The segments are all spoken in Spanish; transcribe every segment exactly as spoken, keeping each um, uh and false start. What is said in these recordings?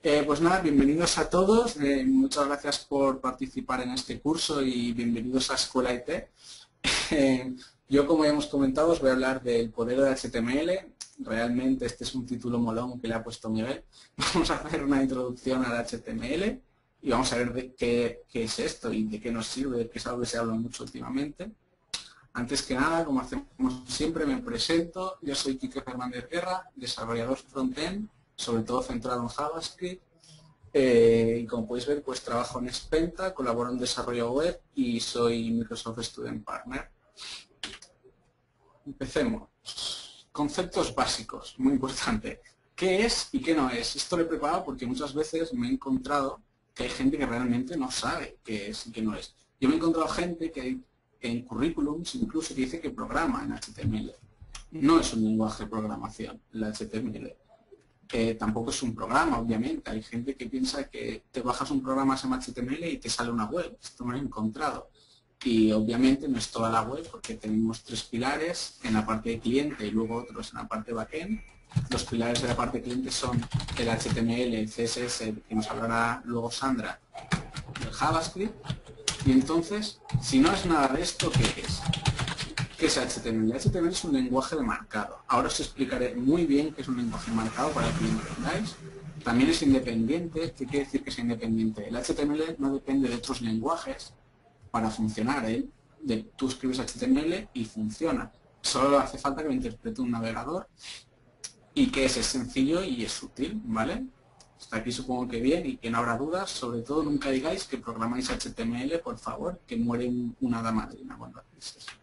Eh, pues nada, bienvenidos a todos. Eh, muchas gracias por participar en este curso y bienvenidos a Escuela I T. Eh, yo, como ya hemos comentado, os voy a hablar del poder de H T M L. Realmente este es un título molón que le ha puesto Miguel. Vamos a hacer una introducción al H T M L y vamos a ver de qué, qué es esto y de qué nos sirve, que es algo que se habla mucho últimamente. Antes que nada, como hacemos siempre, me presento. Yo soy Quique Fernández Guerra, desarrollador frontend, sobre todo centrado en JavaScript. Eh, y como podéis ver, pues trabajo en Spenta, colaboro en desarrollo web y soy Microsoft Student Partner. Empecemos. Conceptos básicos, muy importante. ¿Qué es y qué no es? Esto lo he preparado porque muchas veces me he encontrado que hay gente que realmente no sabe qué es y qué no es. Yo me he encontrado gente que en currículums incluso dice que programa en H T M L. No es un lenguaje de programación, el H T M L. Eh, tampoco es un programa, obviamente. Hay gente que piensa que te bajas un programa en H T M L y te sale una web. Esto me lo he encontrado. Y obviamente no es toda la web porque tenemos tres pilares en la parte de cliente y luego otros en la parte de backend. Los pilares de la parte de cliente son el H T M L, el C S S, que nos hablará luego Sandra, y el JavaScript. Y entonces, si no es nada de esto, ¿qué es? ¿Qué es H T M L? H T M L es un lenguaje de marcado. Ahora os explicaré muy bien qué es un lenguaje de marcado para que lo entendáis. También es independiente. ¿Qué quiere decir que es independiente? El H T M L no depende de otros lenguajes para funcionar. ¿eh? De, tú escribes H T M L y funciona. Solo hace falta que lo interprete un navegador y que es, es sencillo y es útil, ¿vale? Hasta aquí supongo que bien y que no habrá dudas. Sobre todo nunca digáis que programáis H T M L, por favor, que muere una hada madrina cuando hacéis eso.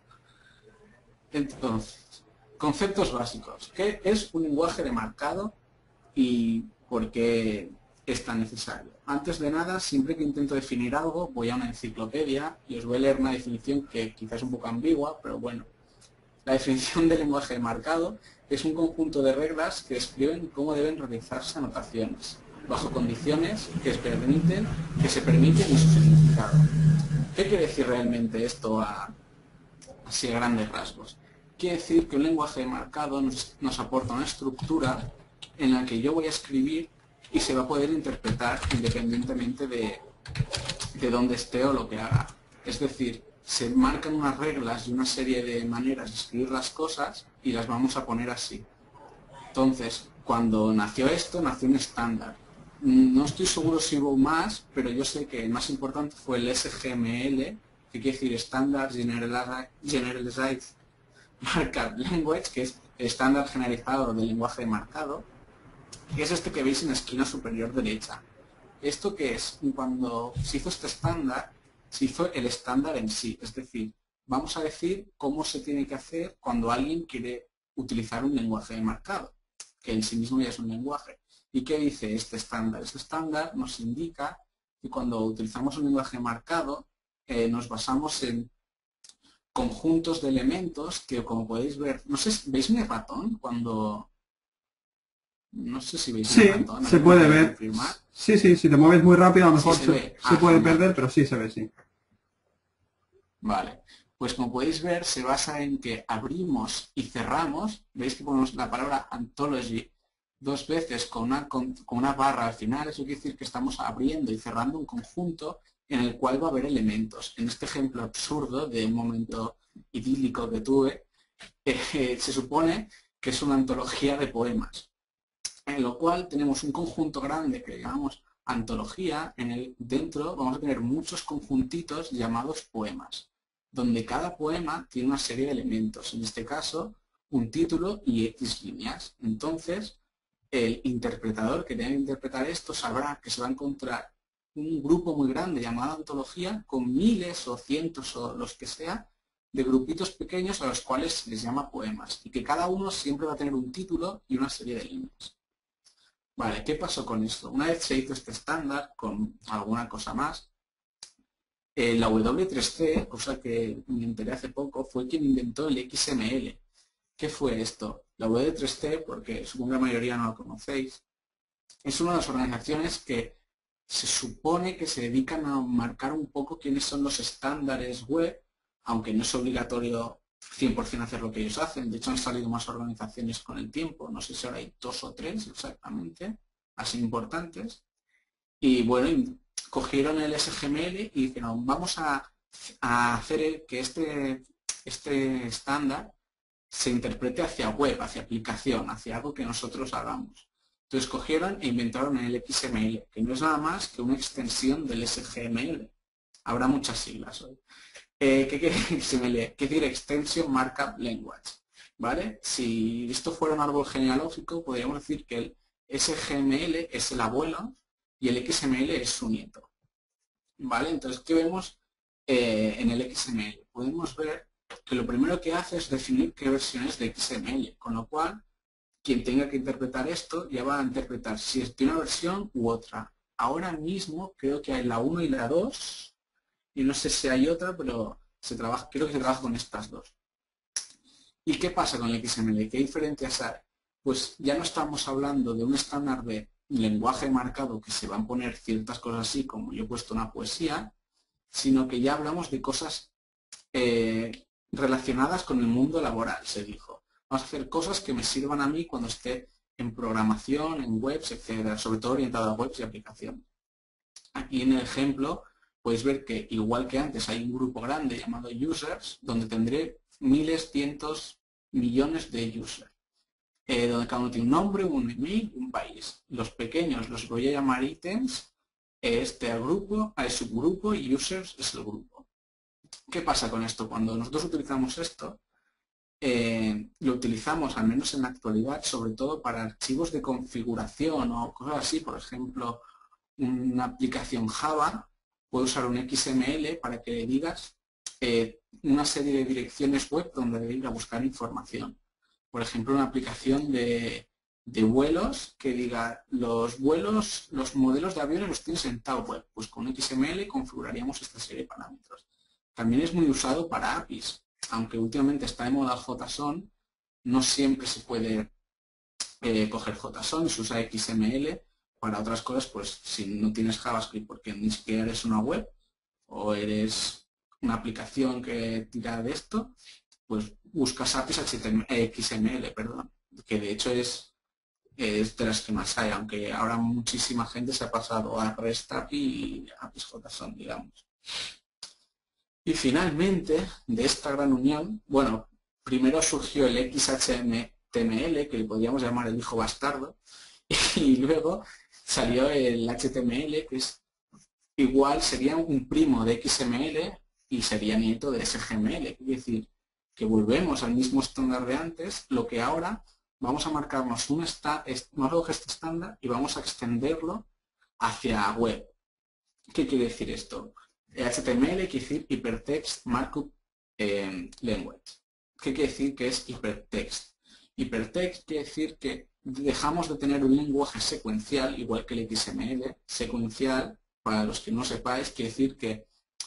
Entonces, conceptos básicos. ¿Qué es un lenguaje de marcado y por qué es tan necesario? Antes de nada, siempre que intento definir algo, voy a una enciclopedia y os voy a leer una definición que quizás es un poco ambigua, pero bueno. La definición de lenguaje de marcado es un conjunto de reglas que describen cómo deben realizarse anotaciones, bajo condiciones que se permiten, que se permiten y su significado. ¿Qué quiere decir realmente esto a, así a grandes rasgos? Quiere decir que un lenguaje de marcado nos, nos aporta una estructura en la que yo voy a escribir y se va a poder interpretar independientemente de, de dónde esté o lo que haga. Es decir, se marcan unas reglas y una serie de maneras de escribir las cosas y las vamos a poner así. Entonces, cuando nació esto, nació un estándar. No estoy seguro si hubo más, pero yo sé que el más importante fue el S G M L, que quiere decir Standard Generalized Markup Language, que es el estándar generalizado del lenguaje de marcado, que es este que veis en la esquina superior derecha. ¿Esto qué es? Cuando se hizo este estándar, se hizo el estándar en sí, es decir, vamos a decir cómo se tiene que hacer cuando alguien quiere utilizar un lenguaje de marcado, que en sí mismo ya es un lenguaje. ¿Y qué dice este estándar? Este estándar nos indica que cuando utilizamos un lenguaje de marcado, eh, nos basamos en conjuntos de elementos que, como podéis ver, no sé, ¿veis mi ratón cuando...? No sé si veis sí, mi ratón. se puede ver. Confirmar. Sí, sí, si te mueves muy rápido a lo mejor Sí, se, se, ve. se ah, puede genial. perder, pero sí se ve, sí. Vale, pues como podéis ver se basa en que abrimos y cerramos, veis que ponemos la palabra anthology dos veces con una, con, con una barra al final, eso quiere decir que estamos abriendo y cerrando un conjunto en el cual va a haber elementos. En este ejemplo absurdo de un momento idílico que tuve, eh, se supone que es una antología de poemas, en lo cual tenemos un conjunto grande que llamamos antología, en el dentro vamos a tener muchos conjuntitos llamados poemas, donde cada poema tiene una serie de elementos, en este caso un título y X líneas. Entonces el interpretador que tenga que interpretar esto sabrá que se va a encontrar un grupo muy grande llamado antología con miles o cientos o los que sea de grupitos pequeños a los cuales se les llama poemas y que cada uno siempre va a tener un título y una serie de líneas. Vale, ¿qué pasó con esto? Una vez se hizo este estándar con alguna cosa más, eh, la W tres C, cosa que me enteré hace poco, fue quien inventó el X M L. ¿Qué fue esto? La W tres C, porque supongo que la mayoría no lo conocéis, es una de las organizaciones que se supone que se dedican a marcar un poco quiénes son los estándares web, aunque no es obligatorio cien por cien hacer lo que ellos hacen. De hecho han salido más organizaciones con el tiempo, no sé si ahora hay dos o tres exactamente, así importantes. Y bueno, y cogieron el S G M L y dijeron, vamos a, a hacer que este, este estándar se interprete hacia web, hacia aplicación, hacia algo que nosotros hagamos. Entonces cogieron e inventaron el X M L, que no es nada más que una extensión del S G M L. Habrá muchas siglas hoy. Eh, ¿Qué quiere X M L? Quiere decir Extension Markup Language. ¿Vale? Si esto fuera un árbol genealógico, podríamos decir que el S G M L es el abuelo y el X M L es su nieto. ¿Vale? Entonces, ¿qué vemos eh, en el X M L? Podemos ver que lo primero que hace es definir qué versiones de X M L, con lo cual quien tenga que interpretar esto ya va a interpretar si es de una versión u otra. Ahora mismo creo que hay la uno y la dos, y no sé si hay otra, pero se trabaja, creo que se trabaja con estas dos. ¿Y qué pasa con el X M L? ¿Qué diferencias hay? Pues ya no estamos hablando de un estándar de lenguaje marcado que se van a poner ciertas cosas así, como yo he puesto una poesía, sino que ya hablamos de cosas eh, relacionadas con el mundo laboral, se dijo. Vamos a hacer cosas que me sirvan a mí cuando esté en programación, en webs, etcétera, sobre todo orientado a webs y aplicaciones. Aquí en el ejemplo podéis ver que igual que antes hay un grupo grande llamado users, donde tendré miles, cientos, millones de users, eh, donde cada uno tiene un nombre, un email y un país. Los pequeños los voy a llamar ítems, este al grupo, al subgrupo y users es el grupo. ¿Qué pasa con esto? Cuando nosotros utilizamos esto, eh, lo utilizamos, al menos en la actualidad, sobre todo para archivos de configuración o cosas así. Por ejemplo, una aplicación Java puede usar un X M L para que le digas eh, una serie de direcciones web donde debe ir a buscar información. Por ejemplo, una aplicación de, de vuelos que diga los vuelos, los modelos de aviones los tienes en tal web. Pues con X M L configuraríamos esta serie de parámetros. También es muy usado para A P Is. Aunque últimamente está de moda JSON, no siempre se puede eh, coger JSON, se usa X M L. Para otras cosas, pues si no tienes JavaScript porque ni siquiera eres una web o eres una aplicación que tira de esto, pues buscas A P Is X M L, perdón, que de hecho es, es de las que más hay, aunque ahora muchísima gente se ha pasado a REST A P I y A P Is JSON, digamos. Y finalmente, de esta gran unión, bueno, primero surgió el X H T M L, que podríamos llamar el hijo bastardo, y luego salió el H T M L, que es igual, sería un primo de X M L y sería nieto de S G M L. Quiere decir que volvemos al mismo estándar de antes, lo que ahora vamos a marcarnos un este estándar y vamos a extenderlo hacia web. ¿Qué quiere decir esto? H T M L quiere decir Hypertext Markup eh, Language. ¿Qué quiere decir que es Hypertext? Hypertext quiere decir que dejamos de tener un lenguaje secuencial, igual que el X M L. Secuencial, para los que no sepáis, quiere decir que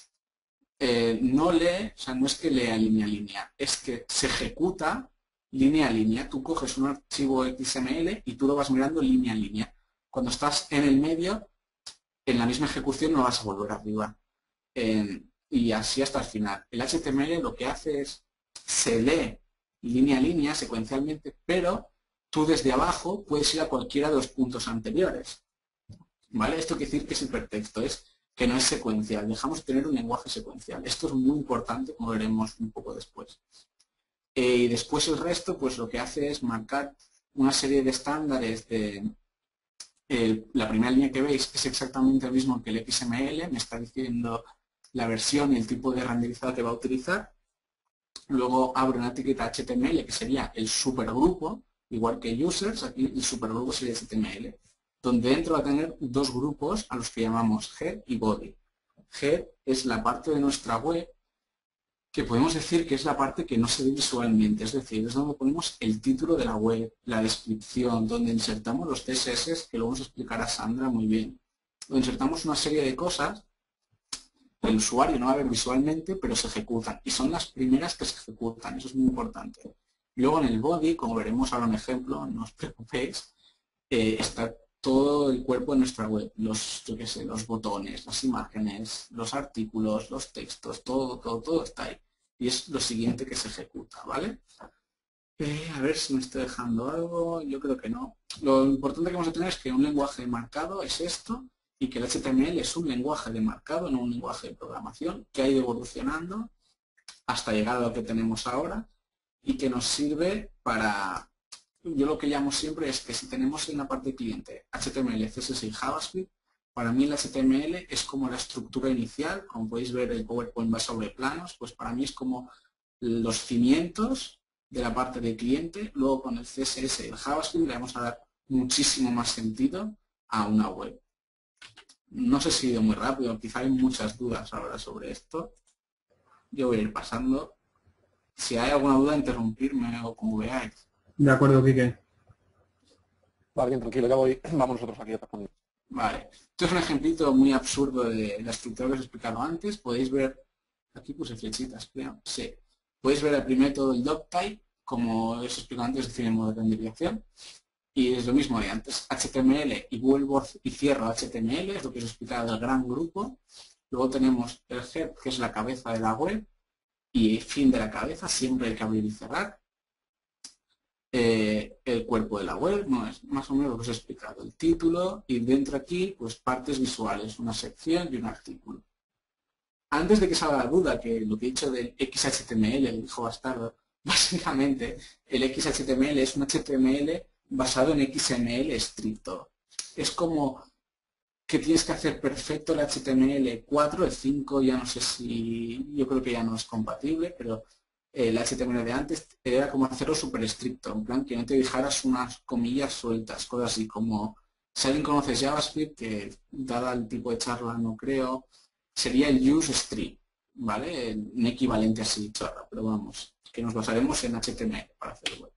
eh, no lee, o sea, no es que lea línea a línea, es que se ejecuta línea a línea. Tú coges un archivo X M L y tú lo vas mirando línea a línea. Cuando estás en el medio, en la misma ejecución no vas a volver arriba. Eh, y así hasta el final. El H T M L lo que hace es, se lee línea a línea, secuencialmente, pero tú desde abajo puedes ir a cualquiera de los puntos anteriores. ¿Vale? Esto quiere decir que es hipertexto, es que no es secuencial. Dejamos de tener un lenguaje secuencial. Esto es muy importante, como veremos un poco después. Eh, y después el resto, pues lo que hace es marcar una serie de estándares de... Eh, la primera línea que veis es exactamente el mismo que el X M L, me está diciendo la versión y el tipo de renderizado que va a utilizar. Luego abro una etiqueta H T M L que sería el supergrupo, igual que users, aquí el supergrupo sería H T M L, donde dentro va a tener dos grupos a los que llamamos head y body. Head es la parte de nuestra web que podemos decir que es la parte que no se ve visualmente, es decir, es donde ponemos el título de la web, la descripción, donde insertamos los C S S, que luego nos explicará Sandra muy bien. Donde insertamos una serie de cosas que el usuario no va a ver visualmente, pero se ejecutan. Y son las primeras que se ejecutan, eso es muy importante. Luego en el body, como veremos ahora un ejemplo, no os preocupéis, eh, está todo el cuerpo de nuestra web, los, yo qué sé, los botones, las imágenes, los artículos, los textos, todo, todo, todo está ahí. Y es lo siguiente que se ejecuta, ¿vale? Eh, a ver si me estoy dejando algo, yo creo que no. Lo importante que vamos a tener es que un lenguaje marcado es esto y que el H T M L es un lenguaje de marcado, no un lenguaje de programación, que ha ido evolucionando hasta llegar a lo que tenemos ahora y que nos sirve para, yo lo que llamo siempre es que si tenemos en la parte cliente H T M L, C S S y JavaScript, para mí el H T M L es como la estructura inicial, como podéis ver el PowerPoint va sobre planos, pues para mí es como los cimientos de la parte de cliente, luego con el C S S y el JavaScript le vamos a dar muchísimo más sentido a una web. No sé si he ido muy rápido, quizá hay muchas dudas ahora sobre esto. Yo voy a ir pasando. Si hay alguna duda, interrumpirme o como veáis. De acuerdo, Quique. Vale, bien, tranquilo, ya voy. Vamos nosotros aquí a responder. Vale. Esto es un ejemplito muy absurdo de la estructura que os he explicado antes. Podéis ver, aquí puse flechitas, creo. Sí. Podéis ver el primer método del doctype, como os he explicado antes, es decir, en modo de renderización. Y es lo mismo de antes, H T M L y vuelvo y cierro H T M L, es lo que os he explicado del gran grupo. Luego tenemos el head, que es la cabeza de la web, y fin de la cabeza, siempre hay que abrir y cerrar. Eh, el cuerpo de la web, no es más o menos lo que os he explicado, el título, y dentro aquí, pues partes visuales, una sección y un artículo. Antes de que salga la duda, que lo que he dicho del X H T M L, el hijo bastardo, básicamente el X H T M L es un H T M L basado en X M L estricto. Es como que tienes que hacer perfecto el H T M L cuatro, el cinco ya no sé si, yo creo que ya no es compatible, pero el H T M L de antes era como hacerlo súper estricto, en plan que no te dejaras unas comillas sueltas, cosas así como, si alguien conoce JavaScript, que dada el tipo de charla no creo, sería el use strict, ¿vale? Un equivalente así, chorra, pero vamos, que nos basaremos en H T M L para hacer web.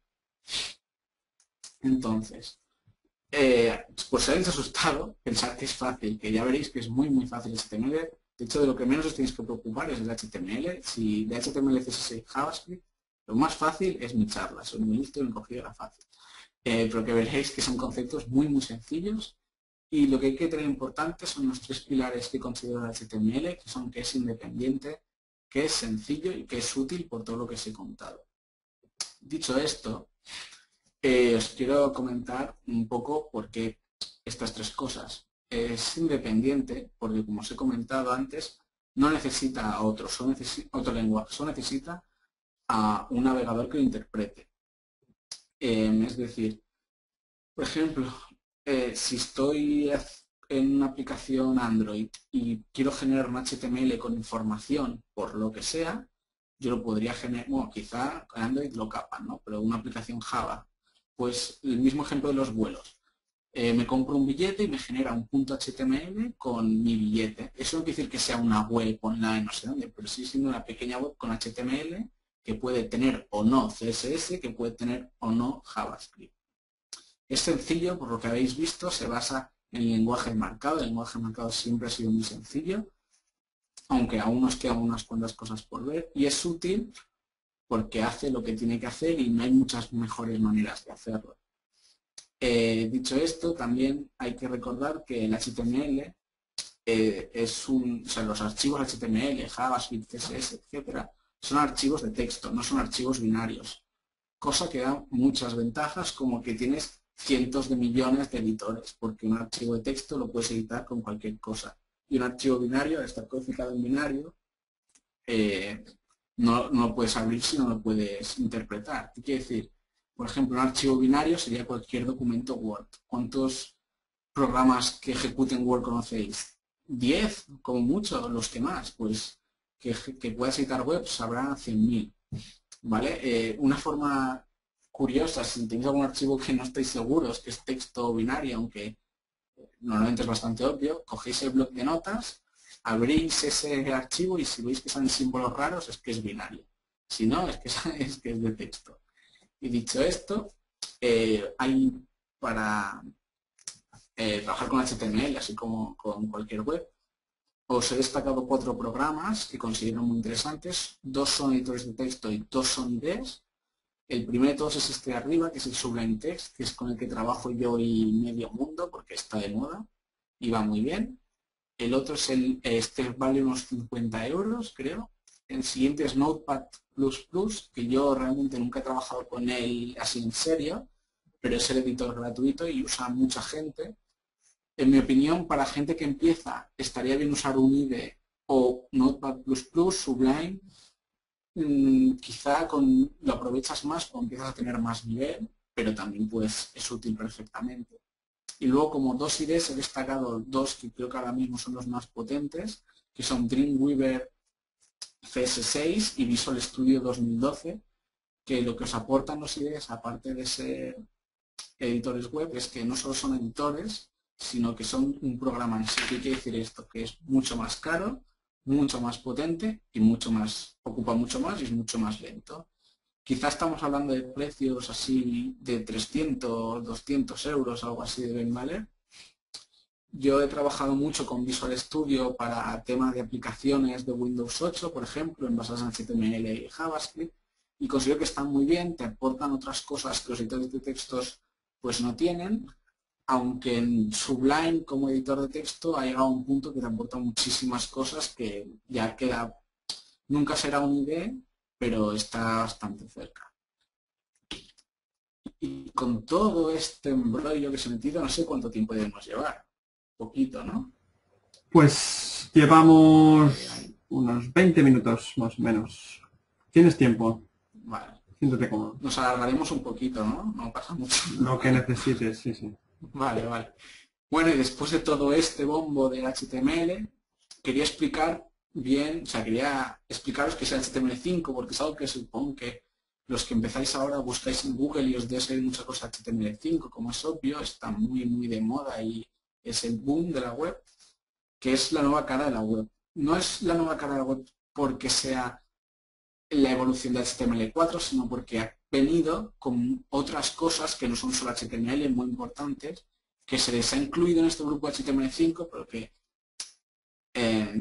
Entonces, eh, pues si habéis asustado, pensad que es fácil, que ya veréis que es muy muy fácil el H T M L. De hecho, de lo que menos os tenéis que preocupar es el H T M L. Si de H T M L, C S S y JavaScript, lo más fácil es mi charla, soy muy listo y me he cogido la fácil. Eh, pero que veréis que son conceptos muy muy sencillos y lo que hay que tener importante son los tres pilares que considero el H T M L, que son que es independiente, que es sencillo y que es útil por todo lo que os he contado. Dicho esto, Eh, os quiero comentar un poco por qué estas tres cosas. Es independiente porque, como os he comentado antes, no necesita a otro, solo necesita, otro lenguaje, solo necesita a un navegador que lo interprete. Eh, es decir, por ejemplo, eh, si estoy en una aplicación Android y quiero generar un H T M L con información por lo que sea, yo lo podría generar, bueno, quizá con Android lo capan, ¿no? Pero una aplicación Java, pues el mismo ejemplo de los vuelos. Eh, me compro un billete y me genera un punto H T M L con mi billete. Eso no quiere decir que sea una web online, no sé dónde, pero sí siendo una pequeña web con H T M L que puede tener o no C S S, que puede tener o no JavaScript. Es sencillo, por lo que habéis visto, se basa en el lenguaje marcado. El lenguaje marcado siempre ha sido muy sencillo, aunque aún nos quedan unas cuantas cosas por ver, y es útil porque hace lo que tiene que hacer y no hay muchas mejores maneras de hacerlo. Eh, dicho esto, también hay que recordar que el H T M L eh, es un, o sea, los archivos H T M L, JavaScript, C S S, etcétera, son archivos de texto, no son archivos binarios, cosa que da muchas ventajas, como que tienes cientos de millones de editores, porque un archivo de texto lo puedes editar con cualquier cosa, y un archivo binario, al estar codificado en binario, eh, no, no lo puedes abrir si no lo puedes interpretar. ¿Qué quiere decir? Por ejemplo, un archivo binario sería cualquier documento Word. ¿Cuántos programas que ejecuten Word conocéis? ¿diez? Como mucho, los que más. Pues que, que puedas editar webs habrá cien mil. ¿Vale? Eh, una forma curiosa, si tenéis algún archivo que no estáis seguros, que es texto binario, aunque normalmente es bastante obvio, cogéis el bloc de notas, abrís ese archivo y si veis que salen símbolos raros es que es binario. Si no, es que es, que es de texto. Y dicho esto, eh, hay para eh, trabajar con H T M L, así como con cualquier web, os he destacado cuatro programas que considero muy interesantes. Dos son editores de texto y dos son I D Es. El primero de todos es este de arriba, que es el Sublime Text, que es con el que trabajo yo y medio mundo, porque está de moda y va muy bien. El otro es el, este vale unos cincuenta euros, creo. El siguiente es Notepad plus plus, que yo realmente nunca he trabajado con él así en serio, pero es el editor gratuito y usa mucha gente. En mi opinión, para gente que empieza, estaría bien usar un I D E o Notepad plus plus, Sublime. Mm, quizá con, lo aprovechas más cuando empiezas a tener más nivel, pero también pues es útil perfectamente. Y luego como dos I D Es he destacado dos que creo que ahora mismo son los más potentes, que son Dreamweaver C S seis y Visual Studio dos mil doce, que lo que os aportan los I D Es, aparte de ser editores web, es que no solo son editores, sino que son un programa en sí. ¿Qué quiere decir esto? Que es mucho más caro, mucho más potente y mucho más, ocupa mucho más y es mucho más lento. Quizá estamos hablando de precios así de trescientos, doscientos euros, algo así deben valer. Yo he trabajado mucho con Visual Studio para temas de aplicaciones de Windows ocho, por ejemplo, en basadas en H T M L y JavaScript, y considero que están muy bien, te aportan otras cosas que los editores de textos pues no tienen, aunque en Sublime como editor de texto ha llegado a un punto que te aporta muchísimas cosas que ya queda, nunca será un I D E, pero está bastante cerca. Y con todo este embrollo que se ha metido, no sé cuánto tiempo debemos llevar. Poquito, ¿no? Pues llevamos unos veinte minutos más o menos. ¿Tienes tiempo? Vale. Siéntate cómodo. Nos alargaremos un poquito, ¿no? No pasa mucho. Lo que necesites, sí, sí. Vale, vale. Bueno, y después de todo este bombo del H T M L, quería explicar bien, o sea, quería explicaros qué es el H T M L cinco, porque es algo que supongo que los que empezáis ahora buscáis en Google y os debe salir muchas cosas H T M L cinco, como es obvio, está muy, muy de moda y es el boom de la web, que es la nueva cara de la web. No es la nueva cara de la web porque sea la evolución de H T M L cuatro, sino porque ha venido con otras cosas que no son solo H T M L, muy importantes, que se les ha incluido en este grupo H T M L cinco, pero que eh,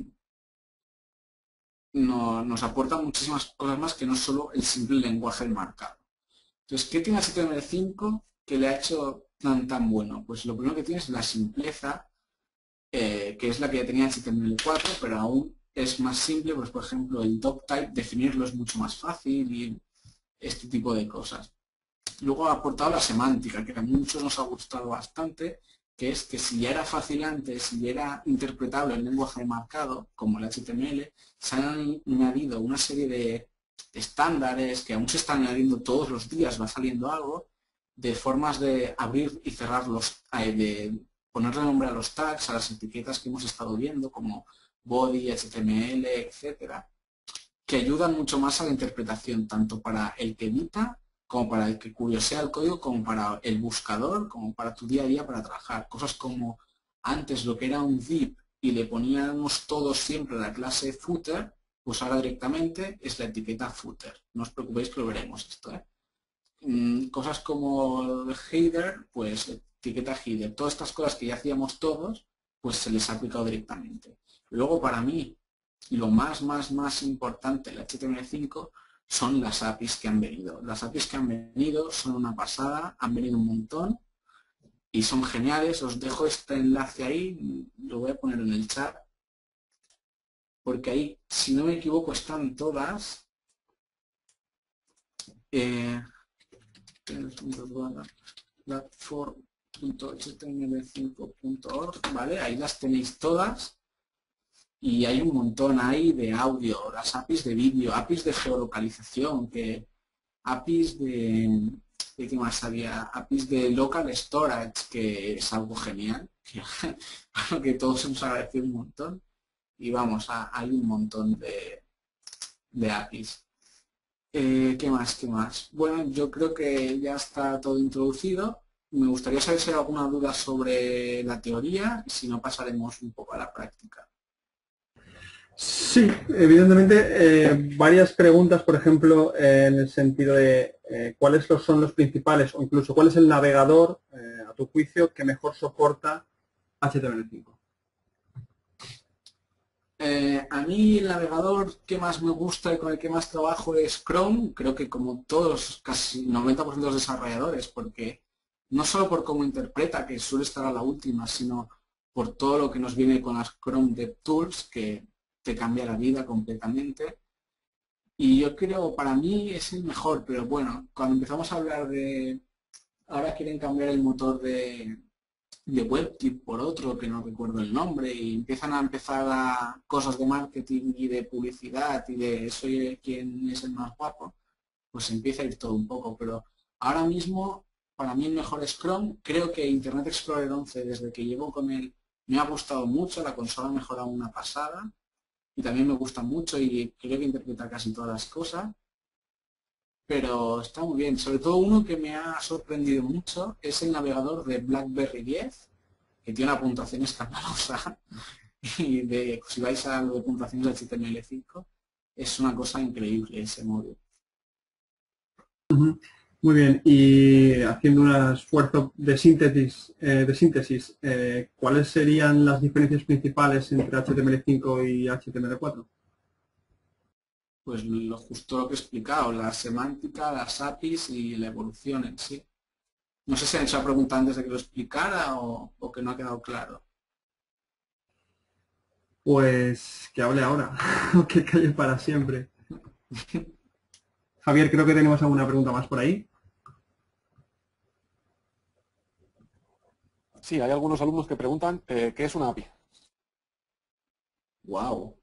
no, nos aporta muchísimas cosas más que no solo el simple lenguaje marcado. Entonces, ¿qué tiene H T M L cinco que le ha hecho tan tan bueno? Pues lo primero que tiene es la simpleza, eh, que es la que ya tenía H T M L cuatro, pero aún es más simple, pues por ejemplo el doctype, definirlo es mucho más fácil y este tipo de cosas. Luego ha aportado la semántica, que a muchos nos ha gustado bastante, que es que si ya era fácil antes, si ya era interpretable el lenguaje marcado, como el H T M L, se han añadido una serie de estándares que aún se están añadiendo todos los días, va saliendo algo, de formas de abrir y cerrar los, de ponerle nombre a los tags, a las etiquetas que hemos estado viendo, como body, H T M L, etcétera, que ayudan mucho más a la interpretación, tanto para el que edita, como para el que curiosea el código, como para el buscador, como para tu día a día para trabajar. Cosas como antes lo que era un div y le poníamos todos siempre la clase footer, pues ahora directamente es la etiqueta footer. No os preocupéis que lo veremos esto, ¿eh? Mm, cosas como el header, pues etiqueta header. Todas estas cosas que ya hacíamos todos, pues se les ha aplicado directamente. Luego para mí, lo más, más, más importante del H T M L cinco son las A P Is que han venido. Las A P Is que han venido son una pasada, han venido un montón y son geniales. Os dejo este enlace ahí, lo voy a poner en el chat, porque ahí, si no me equivoco, están todas. Eh, platform punto H T M L cinco punto org, ¿vale? Ahí las tenéis todas. Y hay un montón ahí de audio, las A P Is de vídeo, A P Is de geolocalización, que A P Is de, ¿de qué más había? A P Is de local storage, que es algo genial, que, que todos hemos agradecido un montón. Y vamos, a, hay un montón de, de A P Is. Eh, ¿Qué más? ¿Qué más? Bueno, yo creo que ya está todo introducido. Me gustaría saber si hay alguna duda sobre la teoría y si no pasaremos un poco a la práctica. Sí, evidentemente, eh, varias preguntas, por ejemplo, eh, en el sentido de eh, cuáles son los principales o incluso cuál es el navegador, eh, a tu juicio, que mejor soporta H T M L cinco. Eh, a mí el navegador que más me gusta y con el que más trabajo es Chrome, creo que como todos, casi noventa por ciento de los desarrolladores, porque no solo por cómo interpreta, que suele estar a la última, sino por todo lo que nos viene con las Chrome DevTools, que te cambia la vida completamente. Y yo creo, para mí es el mejor, pero bueno, cuando empezamos a hablar de... Ahora quieren cambiar el motor de, de WebKit por otro, que no recuerdo el nombre, y empiezan a empezar a cosas de marketing y de publicidad y de soy quien es el más guapo, pues empieza a ir todo un poco. Pero ahora mismo, para mí el mejor es Chrome. Creo que Internet Explorer once, desde que llevo con él, me ha gustado mucho, la consola ha mejorado una pasada, y también me gusta mucho y creo que interpreta casi todas las cosas. Pero está muy bien. Sobre todo uno que me ha sorprendido mucho es el navegador de BlackBerry diez, que tiene una puntuación escandalosa. Y de, si vais a lo de puntuaciones de H T M L cinco, es una cosa increíble ese módulo. Uh-huh. Muy bien, y haciendo un esfuerzo de síntesis, eh, de síntesis eh, ¿cuáles serían las diferencias principales entre H T M L cinco y H T M L cuatro? Pues lo justo lo que he explicado, la semántica, las A P Is y la evolución en sí. No sé si han hecho la pregunta antes de que lo explicara o, o que no ha quedado claro. Pues que hable ahora, o que calle para siempre. Javier, creo que tenemos alguna pregunta más por ahí. Sí, hay algunos alumnos que preguntan eh, ¿qué es una A P I? Wow.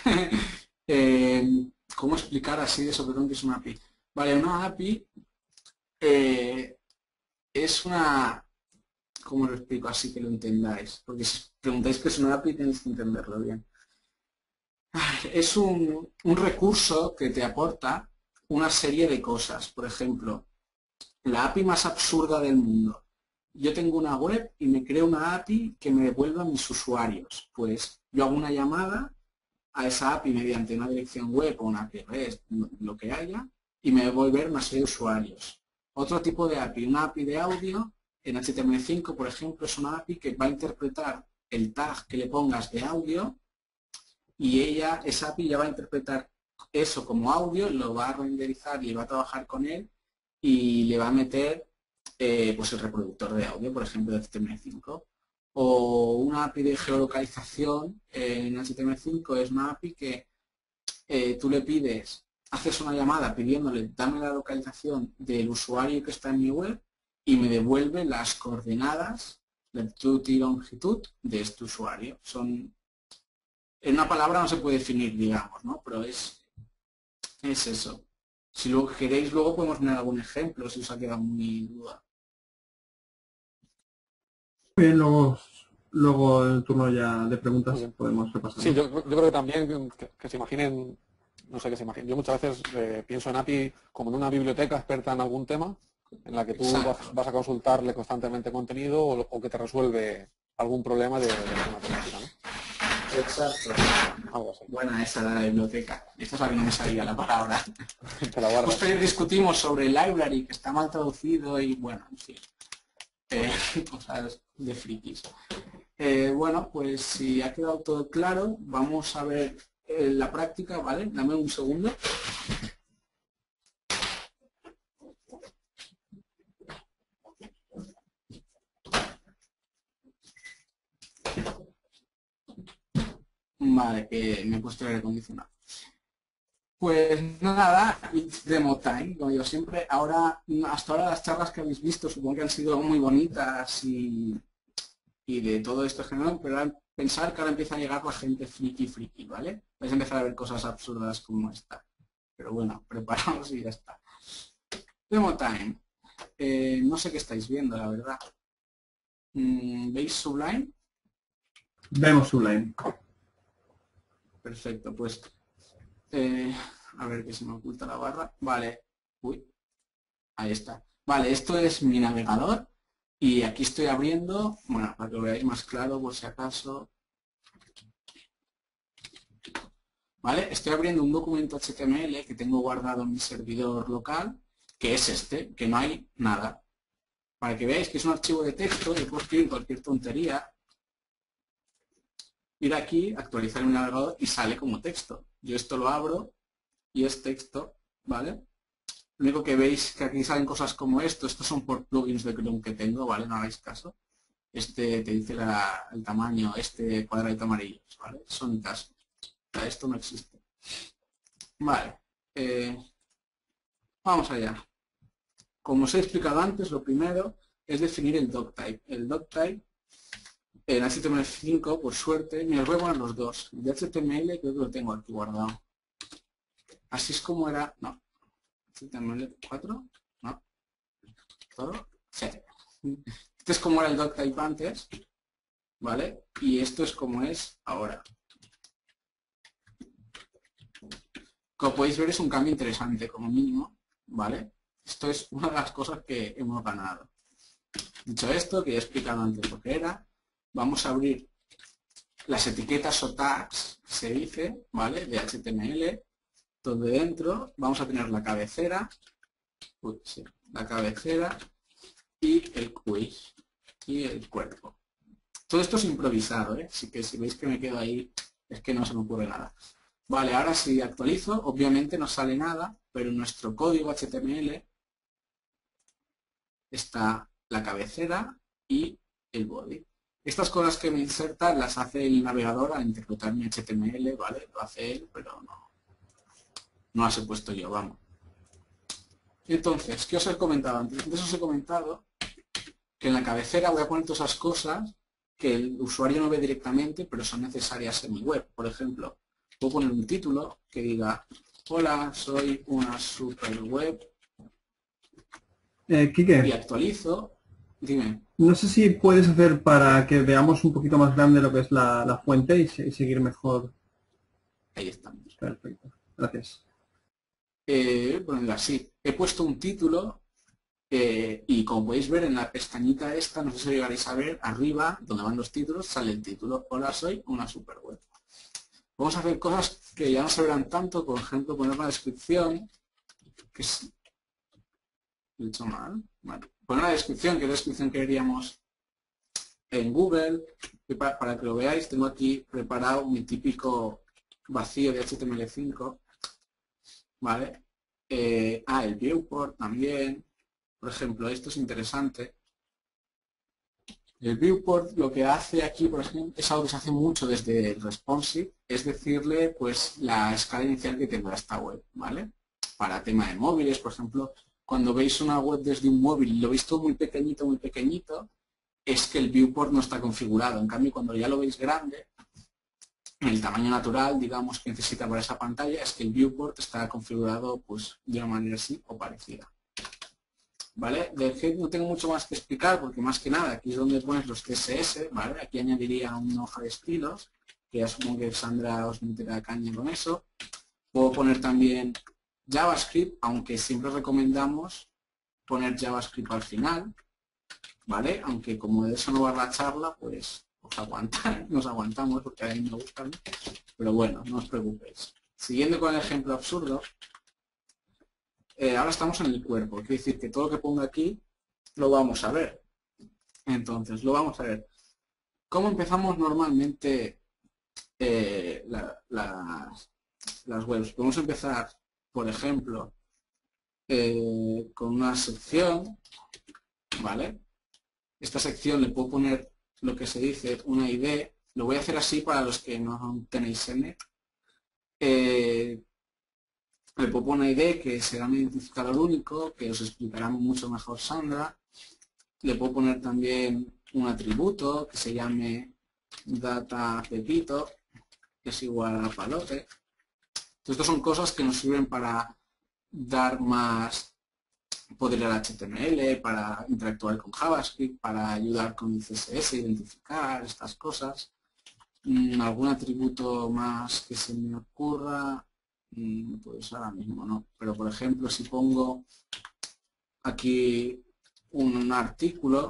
eh, ¿Cómo explicar así de sobre todo qué es una A P I? Vale, una A P I eh, es una... ¿Cómo lo explico así que lo entendáis? Porque si preguntáis qué es una A P I tenéis que entenderlo bien. Es un, un recurso que te aporta una serie de cosas. Por ejemplo, la A P I más absurda del mundo. Yo tengo una web y me creo una A P I que me devuelva a mis usuarios. Pues yo hago una llamada a esa A P I mediante una dirección web o una A P I REST, lo que haya, y me devuelve una serie de usuarios. Otro tipo de A P I, una A P I de audio, en H T M L cinco, por ejemplo, es una A P I que va a interpretar el tag que le pongas de audio y ella, esa A P I ya va a interpretar eso como audio, lo va a renderizar y va a trabajar con él y le va a meter eh, pues el reproductor de audio, por ejemplo, de H T M L cinco. O una A P I de geolocalización en H T M L cinco es una A P I que eh, tú le pides, haces una llamada pidiéndole dame la localización del usuario que está en mi web y me devuelve las coordenadas, latitud y longitud de este usuario. Son, en una palabra no se puede definir, digamos, ¿no? Pero es, es eso. Si lo queréis, luego podemos poner algún ejemplo, si os ha quedado muy duda. Muy bien, luego, luego en el turno ya de preguntas podemos repasar. Sí, yo, yo creo que también que, que se imaginen, no sé qué se imaginen. Yo muchas veces eh, pienso en A P I como en una biblioteca experta en algún tema, en la que tú vas, vas a consultarle constantemente contenido o, o que te resuelve algún problema de, de matemática, ¿no? Exacto. Algo así. Buena esa la biblioteca. Esta es la que no me salía la palabra. Te la guardas. Justo ayer discutimos sobre el library, que está mal traducido y bueno, en fin. Eh, cosas de frikis. Eh, bueno, pues si ha quedado todo claro, vamos a ver eh, la práctica, ¿vale? Dame un segundo. Vale, que me he puesto el aire acondicionado. Pues nada, it's demo time, como yo siempre. Ahora, hasta ahora las charlas que habéis visto supongo que han sido muy bonitas y, y de todo esto general, pero pensar que ahora empieza a llegar la gente friki friki, ¿vale? Vais a empezar a ver cosas absurdas como esta. Pero bueno, preparaos y ya está. Demo time. Eh, no sé qué estáis viendo, la verdad. ¿Veis Sublime? Vemos Sublime. Perfecto, pues... Eh, a ver que se me oculta la barra. Vale. Uy. Ahí está. Vale, esto es mi navegador. Y aquí estoy abriendo, bueno, para que lo veáis más claro por si acaso. Vale, estoy abriendo un documento H T M L que tengo guardado en mi servidor local, que es este, que no hay nada. Para que veáis que es un archivo de texto, yo puedo escribir cualquier tontería, ir aquí, actualizar mi navegador y sale como texto. Yo esto lo abro y es texto, ¿vale? Lo único que veis que aquí salen cosas como esto, estos son por plugins de Chrome que tengo, ¿vale? No hagáis caso. Este te dice la, el tamaño, este cuadradito amarillo, ¿vale? Son casos. O sea, esto no existe. Vale. Eh, vamos allá. Como os he explicado antes, lo primero es definir el doctype. El doctype en H T M L cinco, por suerte, me los voy a poner los dos. De H T M L creo que lo tengo aquí guardado. Así es como era, no, H T M L cuatro, no, todo, sí. Este es como era el doctype antes, ¿vale? Y esto es como es ahora. Como podéis ver es un cambio interesante como mínimo, ¿vale? Esto es una de las cosas que hemos ganado. Dicho esto, que ya he explicado antes lo que era, vamos a abrir las etiquetas o tags, se dice, ¿vale? De H T M L, donde dentro vamos a tener la cabecera, uy, sí, la cabecera y el quiz y el cuerpo. Todo esto es improvisado, ¿eh? Así que si veis que me quedo ahí, es que no se me ocurre nada. Vale, ahora si actualizo, obviamente no sale nada, pero en nuestro código H T M L está la cabecera y el body. Estas cosas que me insertan las hace el navegador al interpretar mi H T M L, ¿vale? Lo hace él, pero no, no las he puesto yo, vamos. Entonces, ¿qué os he comentado antes? Antes os he comentado que en la cabecera voy a poner todas esas cosas que el usuario no ve directamente, pero son necesarias en mi web. Por ejemplo, puedo poner un título que diga, hola, soy una super web. Eh, Quique, y actualizo. Dime. no sé si puedes hacer para que veamos un poquito más grande lo que es la, la fuente y, se- y seguir mejor. Ahí estamos. Perfecto, gracias. Eh, bueno, así. He puesto un título eh, y como podéis ver en la pestañita esta, no sé si llegaréis a ver, arriba, donde van los títulos, sale el título. Hola, soy una super web. Vamos a hacer cosas que ya no se verán tanto, por ejemplo, poner una descripción, que es... Lo he hecho mal. Vale. Poner una descripción, que es la descripción que veríamos en Google. Y para, para que lo veáis, tengo aquí preparado mi típico vacío de H T M L cinco. ¿Vale? Eh, ah, el viewport también. Por ejemplo, esto es interesante. El viewport lo que hace aquí, por ejemplo, es algo que se hace mucho desde el responsive, es decirle pues la escala inicial que tendrá esta web, ¿vale? Para tema de móviles, por ejemplo, cuando veis una web desde un móvil y lo veis todo muy pequeñito, muy pequeñito, es que el viewport no está configurado. En cambio, cuando ya lo veis grande, el tamaño natural, digamos, que necesita para esa pantalla, es que el viewport está configurado pues de una manera así o parecida. ¿Vale? Del head no tengo mucho más que explicar porque más que nada aquí es donde pones los C S S, ¿vale? Aquí añadiría una hoja de estilos, que ya supongo que Sandra os meterá caña con eso. Puedo poner también JavaScript, aunque siempre recomendamos poner JavaScript al final, ¿vale? Aunque como de eso no va la charla, pues os aguantar, nos aguantamos porque a mí me gustan, pero bueno, no os preocupéis. Siguiendo con el ejemplo absurdo, eh, ahora estamos en el cuerpo, quiere decir que todo lo que pongo aquí lo vamos a ver. Entonces, lo vamos a ver. ¿Cómo empezamos normalmente eh, la, las, las webs? Podemos empezar, por ejemplo, eh, con una sección, ¿vale? Esta sección le puedo poner lo que se dice una I D. Lo voy a hacer así para los que no tenéis N. Eh, le puedo poner una I D que será un identificador único, que os explicará mucho mejor Sandra. Le puedo poner también un atributo que se llame data pepito, que es igual a palote. Entonces, estas son cosas que nos sirven para dar más poder al H T M L, para interactuar con JavaScript, para ayudar con el C S S, identificar estas cosas. Mm, ¿Algún atributo más que se me ocurra? Mm, pues ahora mismo no. Pero, por ejemplo, si pongo aquí un artículo,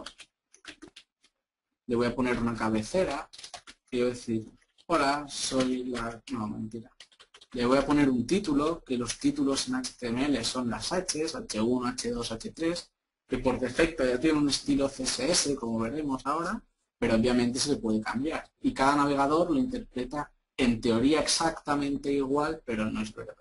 le voy a poner una cabecera y voy a decir, hola, soy la... no, mentira. Le voy a poner un título, que los títulos en H T M L son las H's, H uno, H dos, H tres, que por defecto ya tiene un estilo C S S, como veremos ahora, pero obviamente se le puede cambiar. Y cada navegador lo interpreta en teoría exactamente igual, pero no es verdad.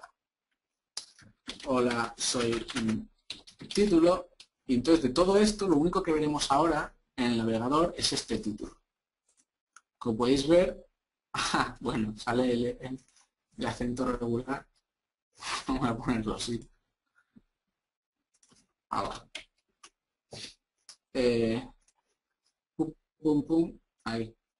Hola, soy un título. Y entonces de todo esto, lo único que veremos ahora en el navegador es este título. Como podéis ver, ah, bueno, sale el, el, el acento regular. Vamos a ponerlo así. Ahora. Eh, pum, pum, pum, ahí.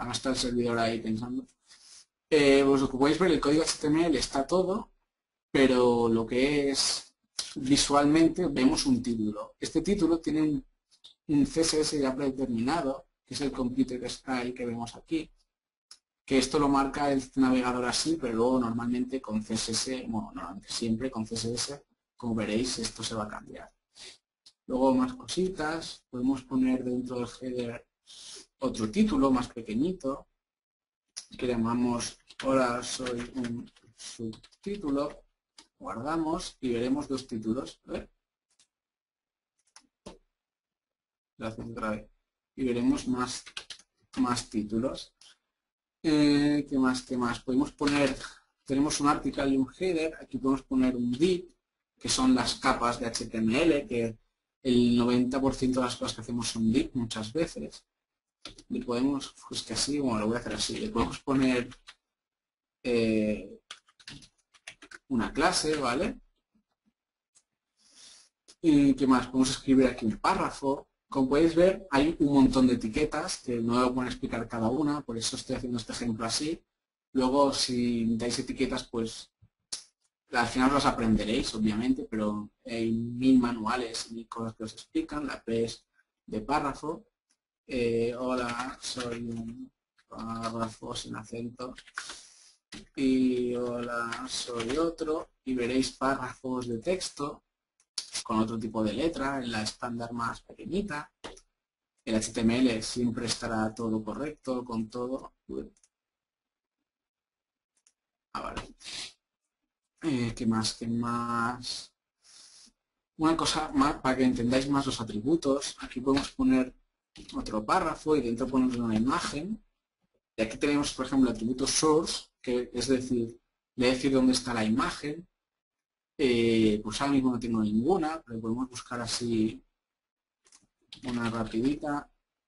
Ahora está el servidor ahí pensando. Eh, pues como podéis ver, el código H T M L está todo, pero lo que es visualmente vemos un título. Este título tiene un, un C S S ya predeterminado, que es el Computer Style que vemos aquí, que esto lo marca el navegador así, pero luego normalmente con C S S, bueno, normalmente siempre con C S S, como veréis, esto se va a cambiar. Luego más cositas, podemos poner dentro del header otro título más pequeñito, que llamamos hola soy un subtítulo, guardamos y veremos dos títulos. ¿Eh? Gracias otra vez. Y veremos más, más títulos. Eh, ¿Qué más? ¿Qué más? Podemos poner, tenemos un article y un header, aquí podemos poner un div, que son las capas de H T M L, que el noventa por ciento de las cosas que hacemos son div muchas veces. Le podemos, pues que así, bueno, lo voy a hacer así, le podemos poner eh, una clase, ¿vale? ¿Y qué más? Podemos escribir aquí un párrafo. Como podéis ver, hay un montón de etiquetas que no voy a poner a explicar cada una, por eso estoy haciendo este ejemplo así. Luego, si dais etiquetas, pues al final las aprenderéis, obviamente, pero hay mil manuales y cosas que os explican. La P es de párrafo. Eh, hola, soy un párrafo sin acento. Y hola, soy otro. Y veréis párrafos de texto con otro tipo de letra, en la estándar más pequeñita. El H T M L siempre estará todo correcto, con todo. Ah, vale. Eh, ¿Qué más? ¿Qué más? Una cosa más, para que entendáis más los atributos, aquí podemos poner otro párrafo y dentro ponemos una imagen. Y aquí tenemos, por ejemplo, el atributo source, que es decir, le decir dónde está la imagen. Eh, pues ahora mismo no tengo ninguna, pero podemos buscar así una rapidita.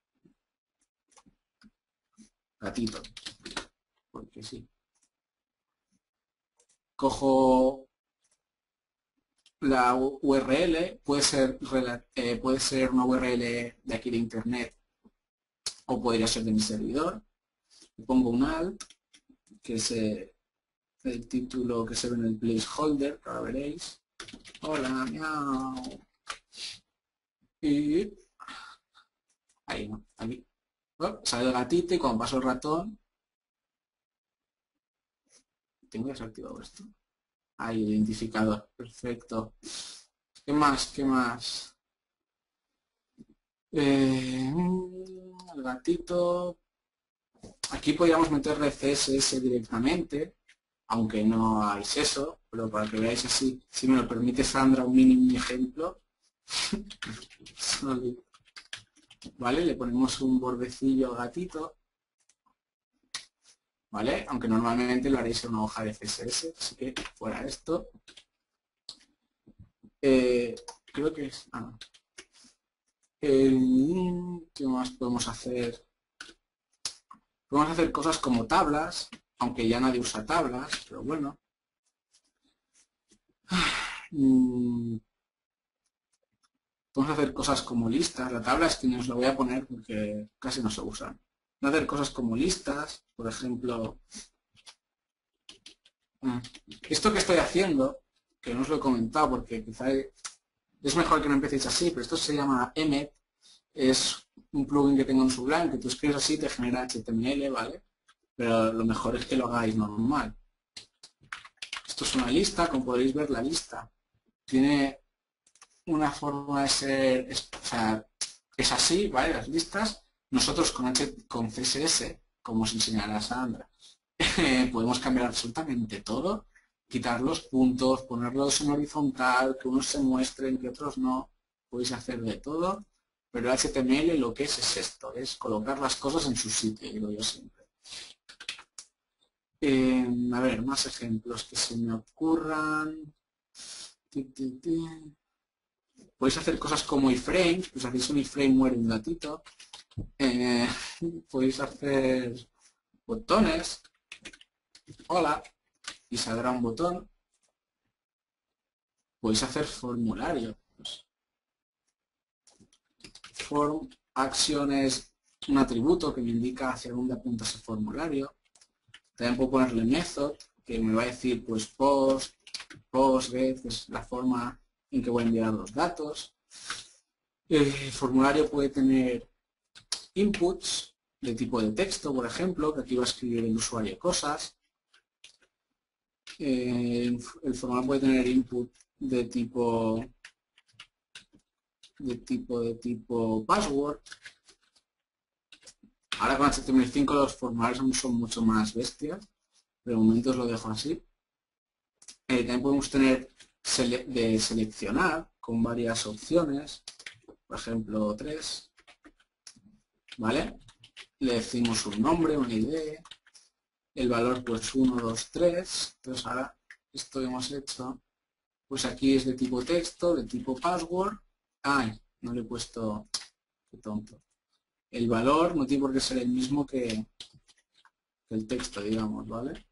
Gatito, porque sí. Cojo la U R L, puede ser, eh, puede ser una U R L de aquí de internet o podría ser de mi servidor. Le pongo un alt, que es eh, el título que se ve en el placeholder, que ahora veréis. Hola, miau. Y ahí no, aquí. Oh, sale el gatito y cuando paso el ratón, tengo desactivado esto. Ahí, identificador, perfecto. ¿Qué más? ¿Qué más? Eh, el gatito. Aquí podríamos meterle C S S directamente, aunque no hagáis eso, pero para que veáis así, si me lo permite Sandra, un mini ejemplo. Vale, le ponemos un bordecillo al gatito. ¿Vale? Aunque normalmente lo haréis en una hoja de C S S, así que fuera esto. Eh, creo que es... Ah, no. Eh, ¿Qué más podemos hacer? Podemos hacer cosas como tablas, aunque ya nadie usa tablas, pero bueno. Mm, podemos hacer cosas como listas. La tabla es que no os lo voy a poner porque casi no se usan. Podemos hacer cosas como listas, por ejemplo... Esto que estoy haciendo, que no os lo he comentado porque quizá es mejor que no empecéis así, pero esto se llama Emmet, es un plugin que tengo en Sublime, que tú escribes así, te genera H T M L, ¿vale? Pero lo mejor es que lo hagáis normal. Esto es una lista, como podéis ver la lista tiene una forma de ser, es, o sea, es así, ¿vale? Las listas, nosotros con, H, con C S S, como os enseñará Sandra, podemos cambiar absolutamente todo, quitar los puntos, ponerlos en horizontal, que unos se muestren, que otros no, podéis hacer de todo, pero el H T M L lo que es es esto, es colocar las cosas en su sitio, digo yo siempre. Eh, a ver, más ejemplos que se me ocurran. Podéis hacer cosas como iframes, pues hacéis un iframe, muere un gatito. Eh, podéis hacer botones. Hola. Y saldrá un botón. Podéis hacer formularios. Form, acciones, un atributo que me indica hacia dónde apunta ese formulario. También puedo ponerle method, que me va a decir pues post, post, get, que es la forma en que voy a enviar los datos. El formulario puede tener inputs de tipo de texto, por ejemplo, que aquí va a escribir el usuario cosas. Eh, el formulario puede tener input de tipo de tipo de tipo password. Ahora con H T M L cinco los formularios son mucho más bestias, pero de momento os lo dejo así. Eh, también podemos tener sele de seleccionar con varias opciones, por ejemplo tres, ¿vale? Le decimos un nombre, una I D, el valor pues uno, dos, tres, entonces ahora esto que hemos hecho, pues aquí es de tipo texto, de tipo password. Ay, no le he puesto, qué tonto. El valor no tiene por qué ser el mismo que, que el texto, digamos, ¿vale?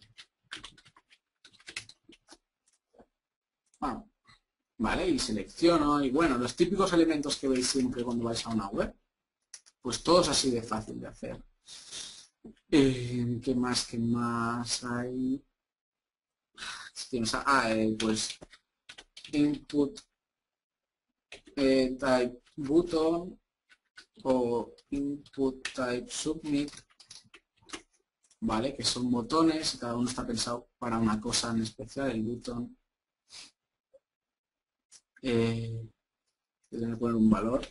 Bueno, vale, y selecciono, y bueno, los típicos elementos que veis siempre cuando vais a una web, pues todos así de fácil de hacer. Eh, ¿Qué más, qué más hay? Ah, eh, pues input eh, type button o input type submit, ¿vale? Que son botones, cada uno está pensado para una cosa en especial, el button. Eh, Voy a poner un valor.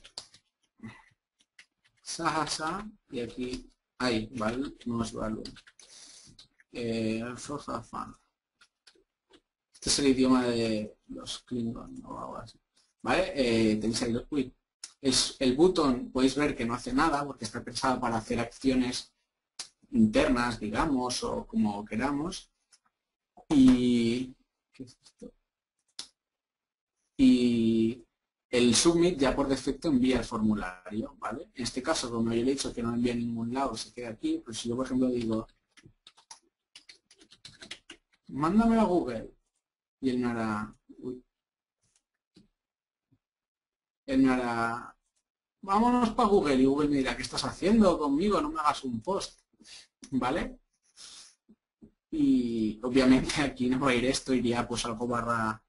Sahasa, y aquí hay, ¿vale? No es valor. Eh, este es el idioma de los Klingon o algo así. ¿Vale? Eh, tenéis ahí, uy, es el botón, podéis ver que no hace nada porque está pensado para hacer acciones internas, digamos, o como queramos. Y, ¿qué es esto? Y el submit ya por defecto envía el formulario, ¿vale? En este caso, como yo le he dicho que no envía a ningún lado, se queda aquí, pues si yo por ejemplo digo, mándame a Google, y él me hará, uy, él me hará, vámonos para Google, y Google me dirá, ¿qué estás haciendo conmigo? No me hagas un post, ¿vale? Y obviamente aquí no va a ir esto, iría pues algo barra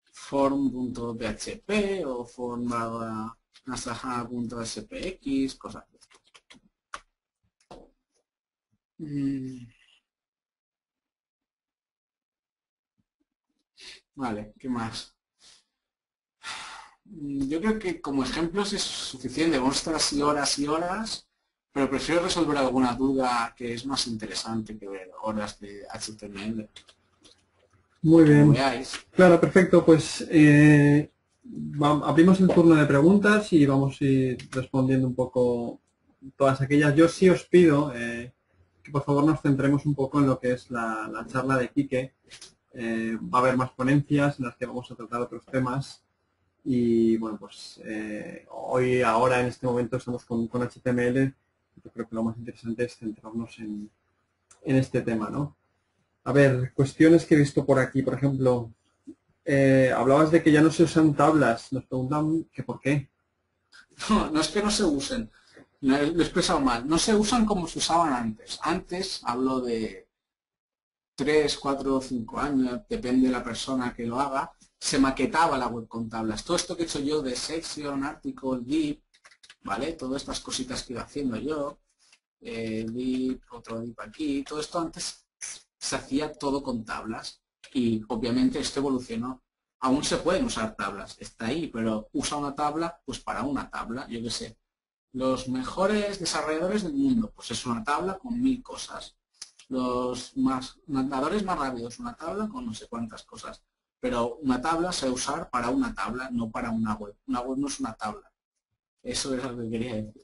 form.php o form barra nasaha.spx, cosas de esto. Mm. Vale, ¿qué más? Yo creo que como ejemplos es suficiente, vamos a estar así horas y horas, pero prefiero resolver alguna duda que es más interesante que ver horas de H T M L. Muy bien. Como veáis. Claro, perfecto. Pues eh, abrimos el turno de preguntas y vamos a ir respondiendo un poco todas aquellas. Yo sí os pido eh, que por favor nos centremos un poco en lo que es la, la charla de Quique. Eh, va a haber más ponencias en las que vamos a tratar otros temas. Y bueno, pues eh, hoy, ahora, en este momento estamos con, con H T M L. Yo creo que lo más interesante es centrarnos en, en este tema, ¿no? A ver, cuestiones que he visto por aquí. Por ejemplo, eh, hablabas de que ya no se usan tablas. Nos preguntan que por qué. No, no es que no se usen. Lo he expresado mal. No se usan como se usaban antes. Antes, hablo de tres, cuatro, cinco años, depende de la persona que lo haga, se maquetaba la web con tablas. Todo esto que he hecho yo de section, article, div, ¿vale? Todas estas cositas que iba haciendo yo, eh, div, otro div aquí, todo esto antes se hacía todo con tablas y obviamente esto evolucionó. Aún se pueden usar tablas, está ahí, pero usa una tabla pues para una tabla, yo qué sé. Los mejores desarrolladores del mundo, pues es una tabla con mil cosas. Los más nadadores más rápidos, una tabla con no sé cuántas cosas. Pero una tabla se va a usar para una tabla, no para una web. Una web no es una tabla. Eso es lo que quería decir.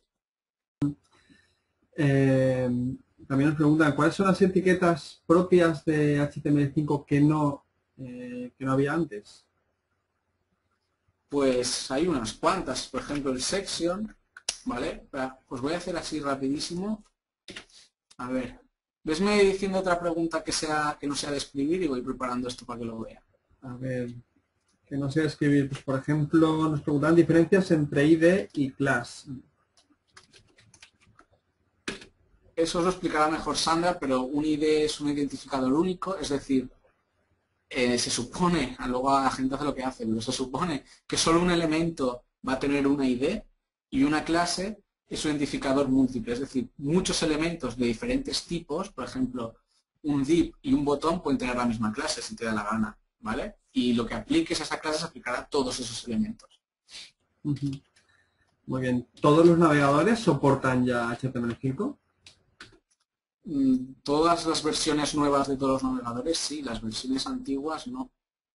Eh, también nos preguntan, ¿cuáles son las etiquetas propias de H T M L cinco que no, eh, que no había antes? Pues hay unas cuantas. Por ejemplo, el section, ¿vale? Pues voy a hacer así rapidísimo. A ver. Vesme diciendo otra pregunta que sea que no sea de escribir y voy preparando esto para que lo vea. A ver, que no sea escribir. Pues por ejemplo, nos preguntan diferencias entre I D y class. eso os lo explicará mejor Sandra, pero un I D es un identificador único, es decir, eh, se supone, luego la gente hace lo que hace, pero se supone que solo un elemento va a tener una I D y una clase es un identificador múltiple, es decir, muchos elementos de diferentes tipos, por ejemplo, un div y un botón pueden tener la misma clase si te da la gana, ¿vale? Y lo que apliques a esa clase se aplicará a todos esos elementos. Uh-huh. Muy bien. ¿Todos los navegadores soportan ya H T M L cinco? Todas las versiones nuevas de todos los navegadores sí, las versiones antiguas no.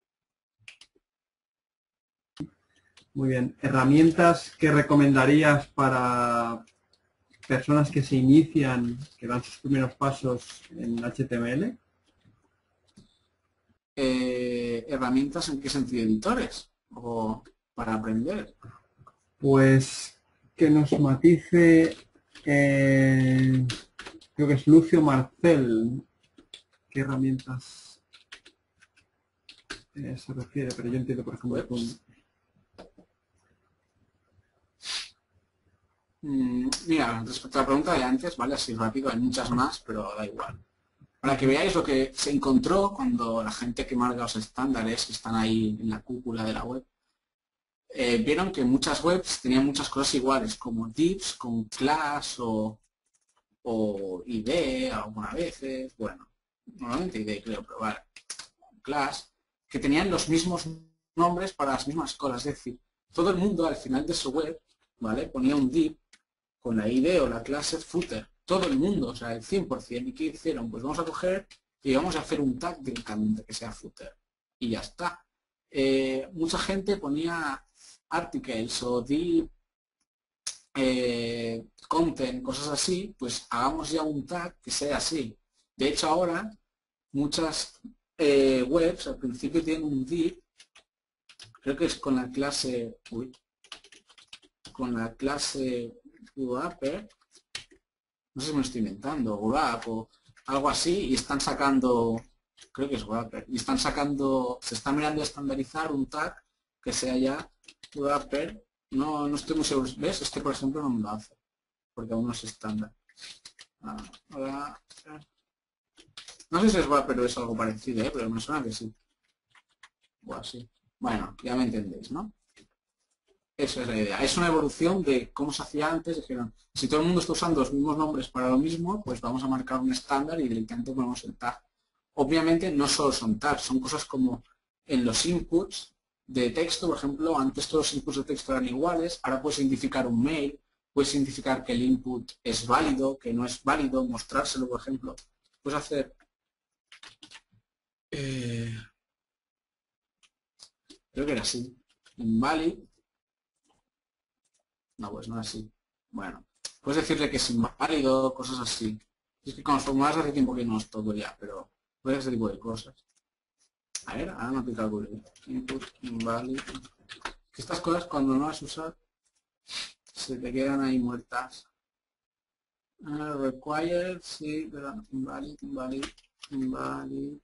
Muy bien. ¿Herramientas que recomendarías para personas que se inician, que dan sus primeros pasos en H T M L? Eh, ¿Herramientas en qué sentido? ¿Editores? ¿O para aprender? Pues que nos matice, eh, creo que es Lucio Marcel, ¿qué herramientas eh, se refiere? Pero yo entiendo, por ejemplo, con... Mira, respecto a la pregunta de antes, vale, así rápido, hay muchas más, pero da igual. Para que veáis lo que se encontró cuando la gente que marca los estándares, que están ahí en la cúpula de la web, eh, vieron que muchas webs tenían muchas cosas iguales, como divs, con class o, o I D, algunas veces, bueno, normalmente I D creo, pero vale, class, que tenían los mismos nombres para las mismas cosas, es decir, todo el mundo al final de su web, ¿vale? Ponía un div con la I D o la clase footer, todo el mundo, o sea, el cien por cien. ¿Y qué hicieron? Pues vamos a coger y vamos a hacer un tag directamente que sea footer. Y ya está. Eh, mucha gente ponía articles o div eh, content, cosas así, pues hagamos ya un tag que sea así. De hecho, ahora muchas eh, webs al principio tienen un div, creo que es con la clase, uy, con la clase wrapper, no sé si me lo estoy inventando, wrap o algo así, y están sacando, creo que es wrapper, y están sacando, se está mirando a estandarizar un tag que sea ya wrapper, no, no estoy muy seguro, ¿ves? Este por ejemplo no me lo hace, porque aún no es estándar. Ah, ahora, no sé si es wrapper o es algo parecido, ¿eh? Pero me suena que sí. O así. Bueno, ya me entendéis, ¿no? Esa es la idea. Es una evolución de cómo se hacía antes. Dijeron, si todo el mundo está usando los mismos nombres para lo mismo, pues vamos a marcar un estándar y directamente ponemos el tag. Obviamente no solo son tags, son cosas como en los inputs de texto, por ejemplo, antes todos los inputs de texto eran iguales, ahora puedes identificar un mail, puedes identificar que el input es válido, que no es válido, mostrárselo, por ejemplo. Puedes hacer... Eh, creo que era así. Invalid. No, pues no es así. Bueno, puedes decirle que es inválido, cosas así. Es que con los formularios hace tiempo que no es todo ya, pero puede ese tipo de cosas. A ver, ahora me aplica el input invalid. Que estas cosas cuando no las usas se te quedan ahí muertas. Uh, required, sí, pero invalid, invalid, invalid.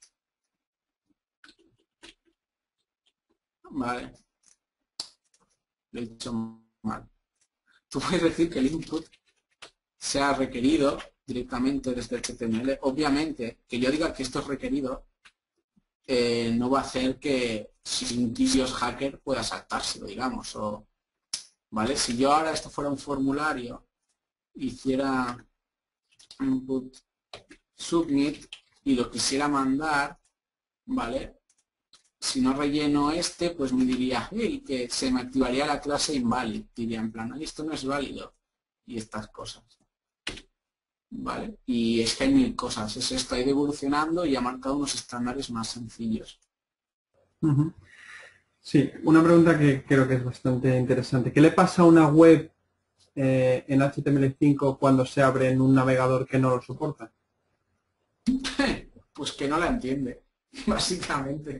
Vale. Lo he dicho mal. Tú puedes decir que el input sea requerido directamente desde H T M L. Obviamente, que yo diga que esto es requerido eh, no va a hacer que si un tío es hacker pueda saltárselo, digamos. O, ¿vale? Si yo ahora esto fuera un formulario, hiciera input submit y lo quisiera mandar, ¿vale? Si no relleno este, pues me diría, hey, que se me activaría la clase invalid. Diría en plan, esto no es válido. Y estas cosas. ¿Vale? Y es que hay mil cosas. Es esto, ha ido evolucionando y ha marcado unos estándares más sencillos. Uh-huh. Sí, una pregunta que creo que es bastante interesante. ¿Qué le pasa a una web eh, en H T M L cinco cuando se abre en un navegador que no lo soporta? Pues que no la entiende, básicamente.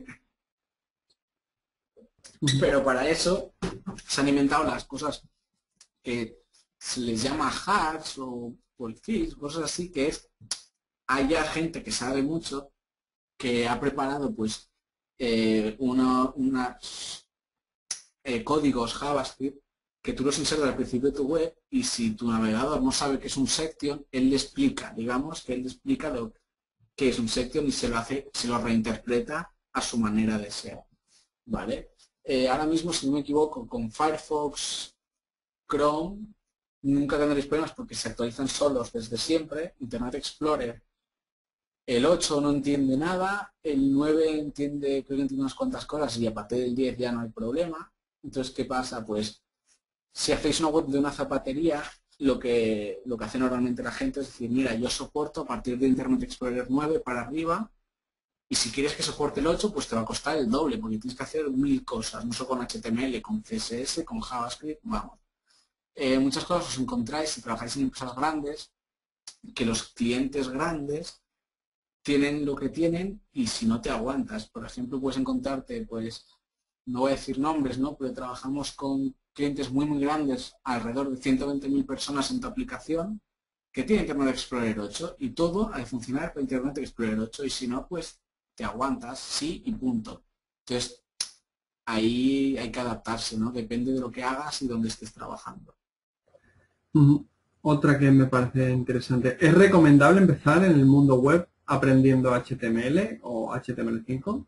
Pero para eso se han inventado las cosas que se les llama hacks o polfix, cosas así, que es, haya gente que sabe mucho, que ha preparado pues eh, unos una, eh, códigos JavaScript que tú los insertas al principio de tu web y si tu navegador no sabe qué es un section, él le explica, digamos, que él le explica lo que es un section y se lo hace, se lo reinterpreta a su manera de ser, ¿vale? Eh, ahora mismo, si no me equivoco, con Firefox, Chrome, nunca tendréis problemas porque se actualizan solos desde siempre. Internet Explorer, el ocho no entiende nada, el nueve entiende, creo que entiende unas cuantas cosas y a partir del diez ya no hay problema. Entonces, ¿qué pasa? Pues si hacéis una web de una zapatería, lo que, lo que hace normalmente la gente es decir, mira, yo soporto a partir de Internet Explorer nueve para arriba y si quieres que soporte el ocho, pues te va a costar el doble porque tienes que hacer mil cosas, no solo con H T M L, con C S S, con JavaScript, vamos. Eh, muchas cosas os encontráis si trabajáis en empresas grandes, que los clientes grandes tienen lo que tienen y si no te aguantas. Por ejemplo, puedes encontrarte, pues, no voy a decir nombres, ¿no? Pero trabajamos con clientes muy, muy grandes, alrededor de ciento veinte mil personas en tu aplicación, que tienen Internet Explorer ocho y todo ha de funcionar con Internet Explorer ocho y si no, pues, te aguantas, sí y punto. Entonces, ahí hay que adaptarse, ¿no? Depende de lo que hagas y dónde estés trabajando. Uh-huh. Otra que me parece interesante. ¿Es recomendable empezar en el mundo web aprendiendo H T M L o H T M L cinco?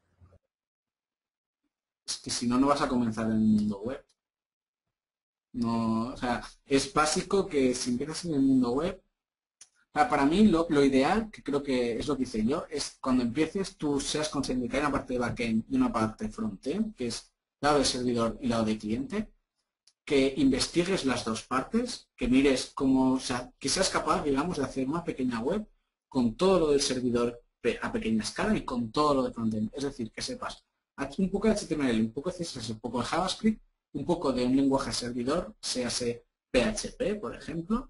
Es que si no, no vas a comenzar en el mundo web. No, o sea, es básico que si empiezas en el mundo web, o sea, para mí lo, lo ideal, que creo que es lo que hice yo, es cuando empieces tú seas consciente de que hay una parte de backend y una parte de frontend, que es lado de servidor y lado de cliente, que investigues las dos partes, que mires cómo, o sea, que seas capaz, digamos, de hacer una pequeña web con todo lo del servidor a pequeña escala y con todo lo de frontend. Es decir, que sepas un poco de H T M L, un poco de C S S, un poco de JavaScript, un poco de un lenguaje servidor, sea P H P, por ejemplo,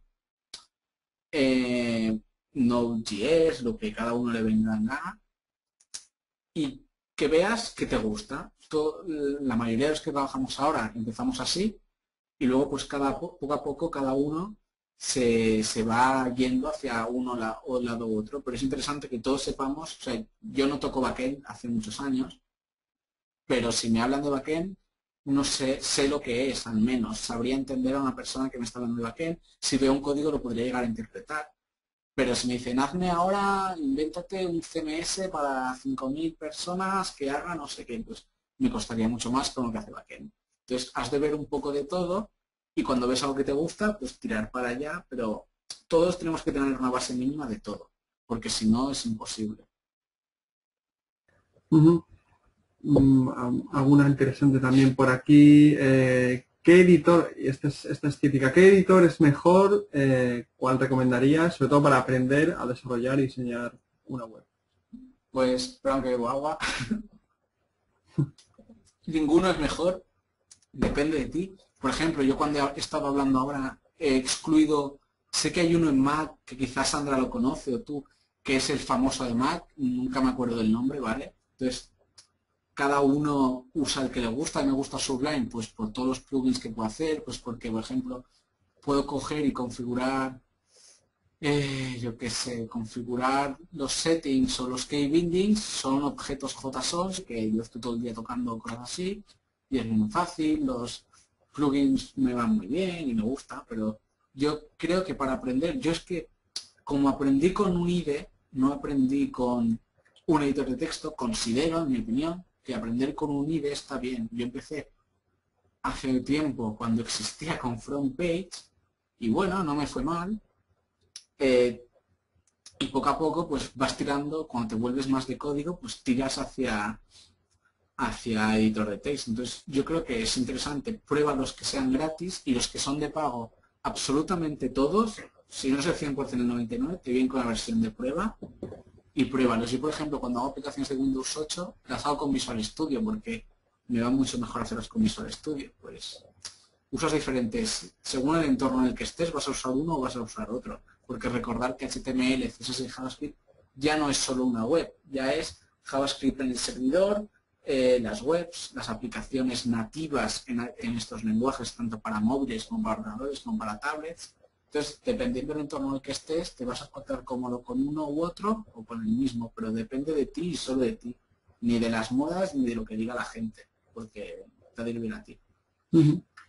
eh, Node.js, lo que cada uno le venga en gana, y que veas que te gusta. Todo, la mayoría de los que trabajamos ahora empezamos así, y luego pues cada poco a poco cada uno se, se va yendo hacia uno la, o lado u otro, pero es interesante que todos sepamos, o sea, yo no toco backend hace muchos años, pero si me hablan de backend, no sé, sé lo que es, al menos, sabría entender a una persona que me está hablando de backend, si veo un código lo podría llegar a interpretar, pero si me dicen, hazme ahora, invéntate un C M S para cinco mil personas que haga no sé qué, pues me costaría mucho más con lo que hace backend. Entonces, has de ver un poco de todo y cuando ves algo que te gusta, pues tirar para allá, pero todos tenemos que tener una base mínima de todo, porque si no es imposible. Uh-huh. um, alguna interesante también por aquí. Eh, ¿Qué editor, y esta es, esta es típica, qué editor es mejor? Eh, ¿Cuál recomendarías? Sobre todo para aprender a desarrollar y diseñar una web. Pues, perdón que bebo agua. Ninguno es mejor. Depende de ti. Por ejemplo, yo cuando he estado hablando ahora he excluido, sé que hay uno en Mac, que quizás Sandra lo conoce o tú, que es el famoso de Mac, nunca me acuerdo del nombre, ¿vale? Entonces, cada uno usa el que le gusta, y me gusta Sublime, pues por todos los plugins que puedo hacer, pues porque, por ejemplo, puedo coger y configurar, eh, yo qué sé, configurar los settings o los key bindings, son objetos JSON, que yo estoy todo el día tocando cosas así, y es muy fácil, los plugins me van muy bien y me gusta, pero yo creo que para aprender, yo es que como aprendí con un I D E, no aprendí con un editor de texto, considero, en mi opinión, que aprender con un I D E está bien. Yo empecé hace tiempo cuando existía con FrontPage y bueno, no me fue mal. Eh, y poco a poco pues vas tirando, cuando te vuelves más de código, pues tiras hacia hacia editor de texto. Entonces yo creo que es interesante, prueba los que sean gratis y los que son de pago, absolutamente todos, si no es el cien por cien el noventa y nueve, te vienen con la versión de prueba y pruébalos. Yo por ejemplo cuando hago aplicaciones de Windows ocho las hago con Visual Studio porque me va mucho mejor hacerlas con Visual Studio. Pues usas diferentes, según el entorno en el que estés vas a usar uno o vas a usar otro, porque recordar que H T M L, C S S y JavaScript ya no es solo una web, ya es JavaScript en el servidor, Eh, las webs, las aplicaciones nativas en, en estos lenguajes, tanto para móviles como para ordenadores, como para tablets. Entonces, dependiendo del entorno en el que estés, te vas a encontrar cómodo con uno u otro o con el mismo, pero depende de ti y solo de ti, ni de las modas ni de lo que diga la gente, porque te da bien a ti. Uh-huh.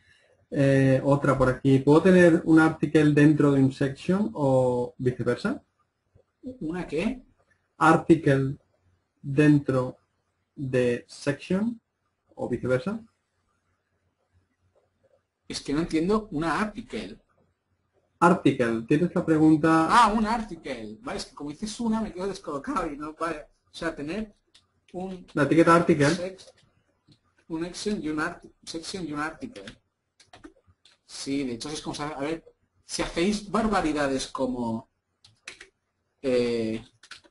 Eh, otra por aquí. ¿Puedo tener un article dentro de un section o viceversa? ¿Una qué? Article dentro de section o viceversa. Es que no entiendo una article. Article, tienes la pregunta... Ah, un article. Vale, es que como dices una me quedo descolocado y no vale. O sea, tener un... La etiqueta article. Sex, un section y un, art, section y un article. Sí, de hecho es como... A ver, si hacéis barbaridades como... Eh,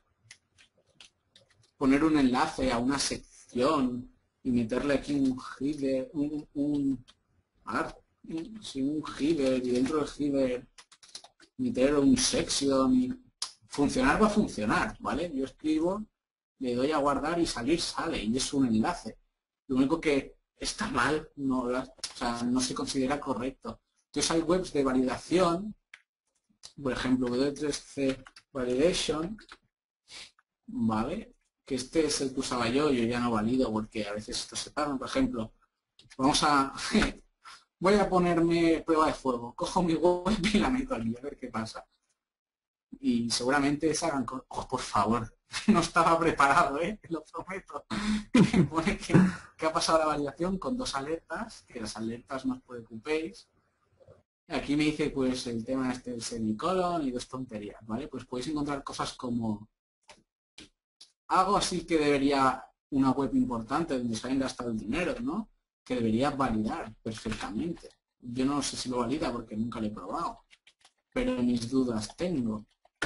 poner un enlace a una sección y meterle aquí un header, un, un, art, un, sí, un header y dentro del header meter un section y funcionar va a funcionar, ¿vale? Yo escribo, le doy a guardar y salir sale y es un enlace. Lo único que está mal, no, o sea, no se considera correcto. Entonces hay webs de validación, por ejemplo, W tres C Validation, ¿vale? Que este es el que usaba yo, yo ya no valido porque a veces esto se pagan. Por ejemplo, vamos a... voy a ponerme prueba de fuego, cojo mi web y la meto aquí a ver qué pasa. Y seguramente se hagan con... Oh, por favor, no estaba preparado, ¿eh? Lo prometo. Me pone que, que ha pasado la validación con dos alertas, que las alertas no os preocupéis. Aquí me dice pues el tema este del semicolon y dos tonterías, ¿vale? Pues podéis encontrar cosas como algo así que debería una web importante donde se hayan gastado el dinero, ¿no? Que debería validar perfectamente. Yo no sé si lo valida porque nunca lo he probado, pero mis dudas tengo.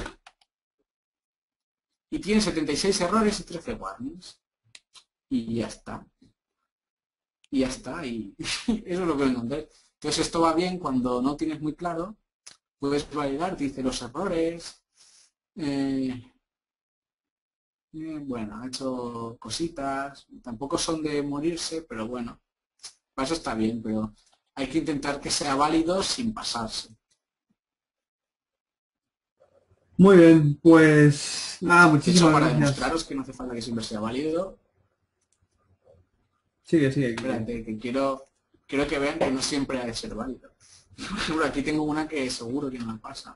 Y tiene setenta y seis errores y trece warnings. Y ya está. Y ya está. Y eso es lo que encontré. Entonces esto va bien cuando no tienes muy claro. Puedes validar, dice los errores. Eh, eh, bueno, ha hecho cositas. Tampoco son de morirse, pero bueno. Para eso está bien, pero hay que intentar que sea válido sin pasarse. Muy bien, pues nada, De hecho, muchísimas para gracias. demostraros que no hace falta que siempre sea válido, Sigue, sigue. espérate, que quiero, quiero que vean que no siempre ha de ser válido. Por ejemplo, aquí tengo una que seguro que no me pasa.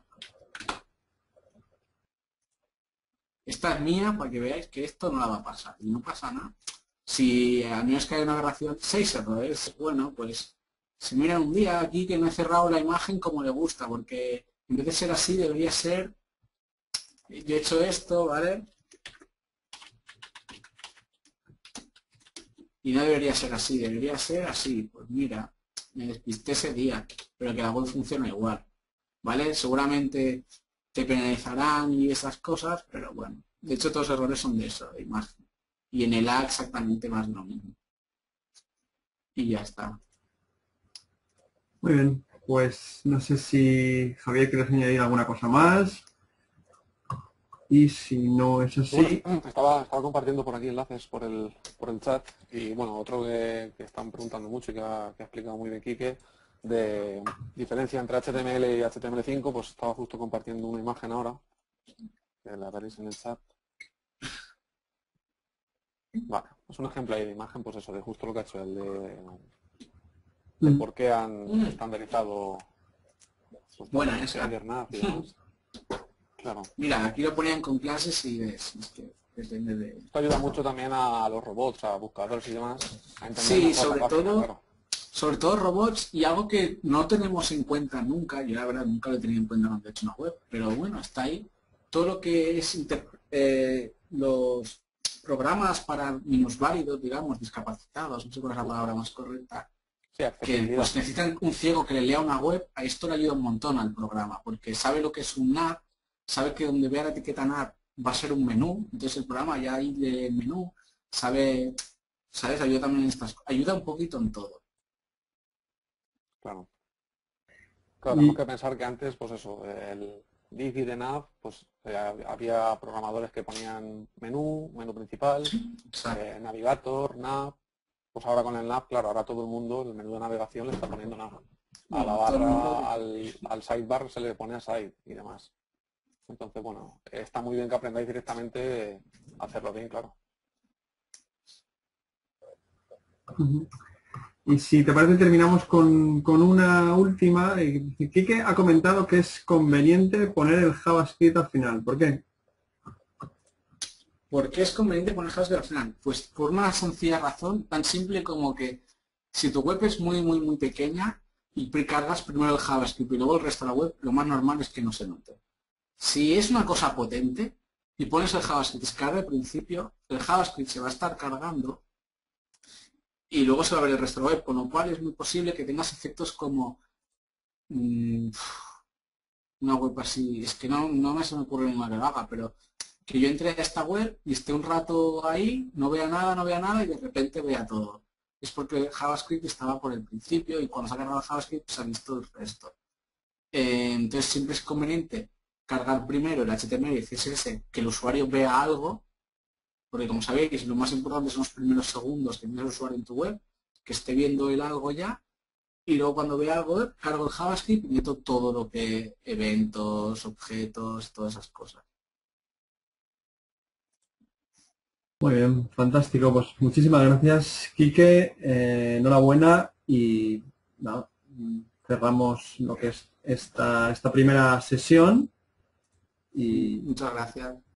Esta es mía para que veáis que esto no la va a pasar. Y no pasa nada. Si a mí es que hay una aberración, seis errores, bueno, pues se mira un día aquí que no he cerrado la imagen como le gusta, porque en vez de ser así debería ser, yo he hecho esto, ¿vale? Y no debería ser así, debería ser así. Pues mira, me despisté ese día, pero que la web funciona igual, ¿vale? Seguramente te penalizarán y esas cosas, pero bueno. De hecho, todos los errores son de eso, de imagen. Y en el A exactamente más lo mismo. Y ya está. Muy bien, pues no sé si Javier quieres añadir alguna cosa más. Y si no es así... Bueno, estaba, estaba compartiendo por aquí enlaces por el, por el chat y bueno, otro que, que están preguntando mucho y que ha, que ha explicado muy bien Quique, de diferencia entre H T M L y H T M L cinco, pues estaba justo compartiendo una imagen ahora, que la veréis en el chat. Vale, es un ejemplo ahí de imagen, pues eso, de justo lo que ha hecho el de, de por qué han estandarizado pues, Buena esa. Ethernet y demás. Claro. Mira, aquí lo ponían con clases y ves, es que depende de... Esto ayuda mucho también a los robots, a buscadores y demás, a entender Sí, mejor sobre la página, todo, claro. sobre todo robots y algo que no tenemos en cuenta nunca, yo la verdad nunca lo he tenido en cuenta cuando he hecho una web, pero bueno, está ahí. Todo lo que es inter- eh, los programas para minusválidos, digamos, discapacitados, no sé cuál es la palabra más correcta, Sí, que accesibilidad. pues necesitan un ciego que le lea una web, a esto le ayuda un montón al programa, porque sabe lo que es un nav, sabe que donde vea la etiqueta nav va a ser un menú, entonces el programa ya ahí lee el menú, sabe, ¿sabes? Ayuda también en estas ayuda un poquito en todo. Claro. Claro, Y, tenemos que pensar que antes, pues eso, el div y de nav, pues eh, había programadores que ponían menú, menú principal, Exacto. eh, navigator, nav. Pues ahora con el nav, claro, ahora todo el mundo, el menú de navegación le está poniendo nav. A la Bueno, todo el mundo... barra, al, al sidebar se le pone a side y demás. Entonces, bueno, está muy bien que aprendáis directamente a hacerlo bien, claro. Y si te parece terminamos con, con una última. Quique ha comentado que es conveniente poner el JavaScript al final. ¿Por qué? ¿Por qué es conveniente poner JavaScript al final? Pues por una sencilla razón, tan simple como que si tu web es muy, muy, muy pequeña y precargas primero el JavaScript y luego el resto de la web, lo más normal es que no se note. Si es una cosa potente y pones el JavaScript y se carga al principio, el JavaScript se va a estar cargando y luego se va a ver el resto de la web, con lo cual es muy posible que tengas efectos como mmm, una web así, es que no, no me se me ocurre ninguna que lo haga, pero que yo entre a esta web y esté un rato ahí, no vea nada, no vea nada y de repente vea todo. Es porque JavaScript estaba por el principio y cuando se ha cargado JavaScript se ha visto el resto. Eh, entonces siempre es conveniente cargar primero el H T M L y C S S, que el usuario vea algo, porque como sabéis, lo más importante son los primeros segundos que tiene el usuario en tu web, que esté viendo el algo ya, y luego cuando vea algo, cargo el JavaScript y meto todo lo que eventos, objetos, todas esas cosas. Muy bien, fantástico. Pues muchísimas gracias, Quique. Eh, enhorabuena y nada, cerramos lo que es esta, esta primera sesión. Y muchas gracias.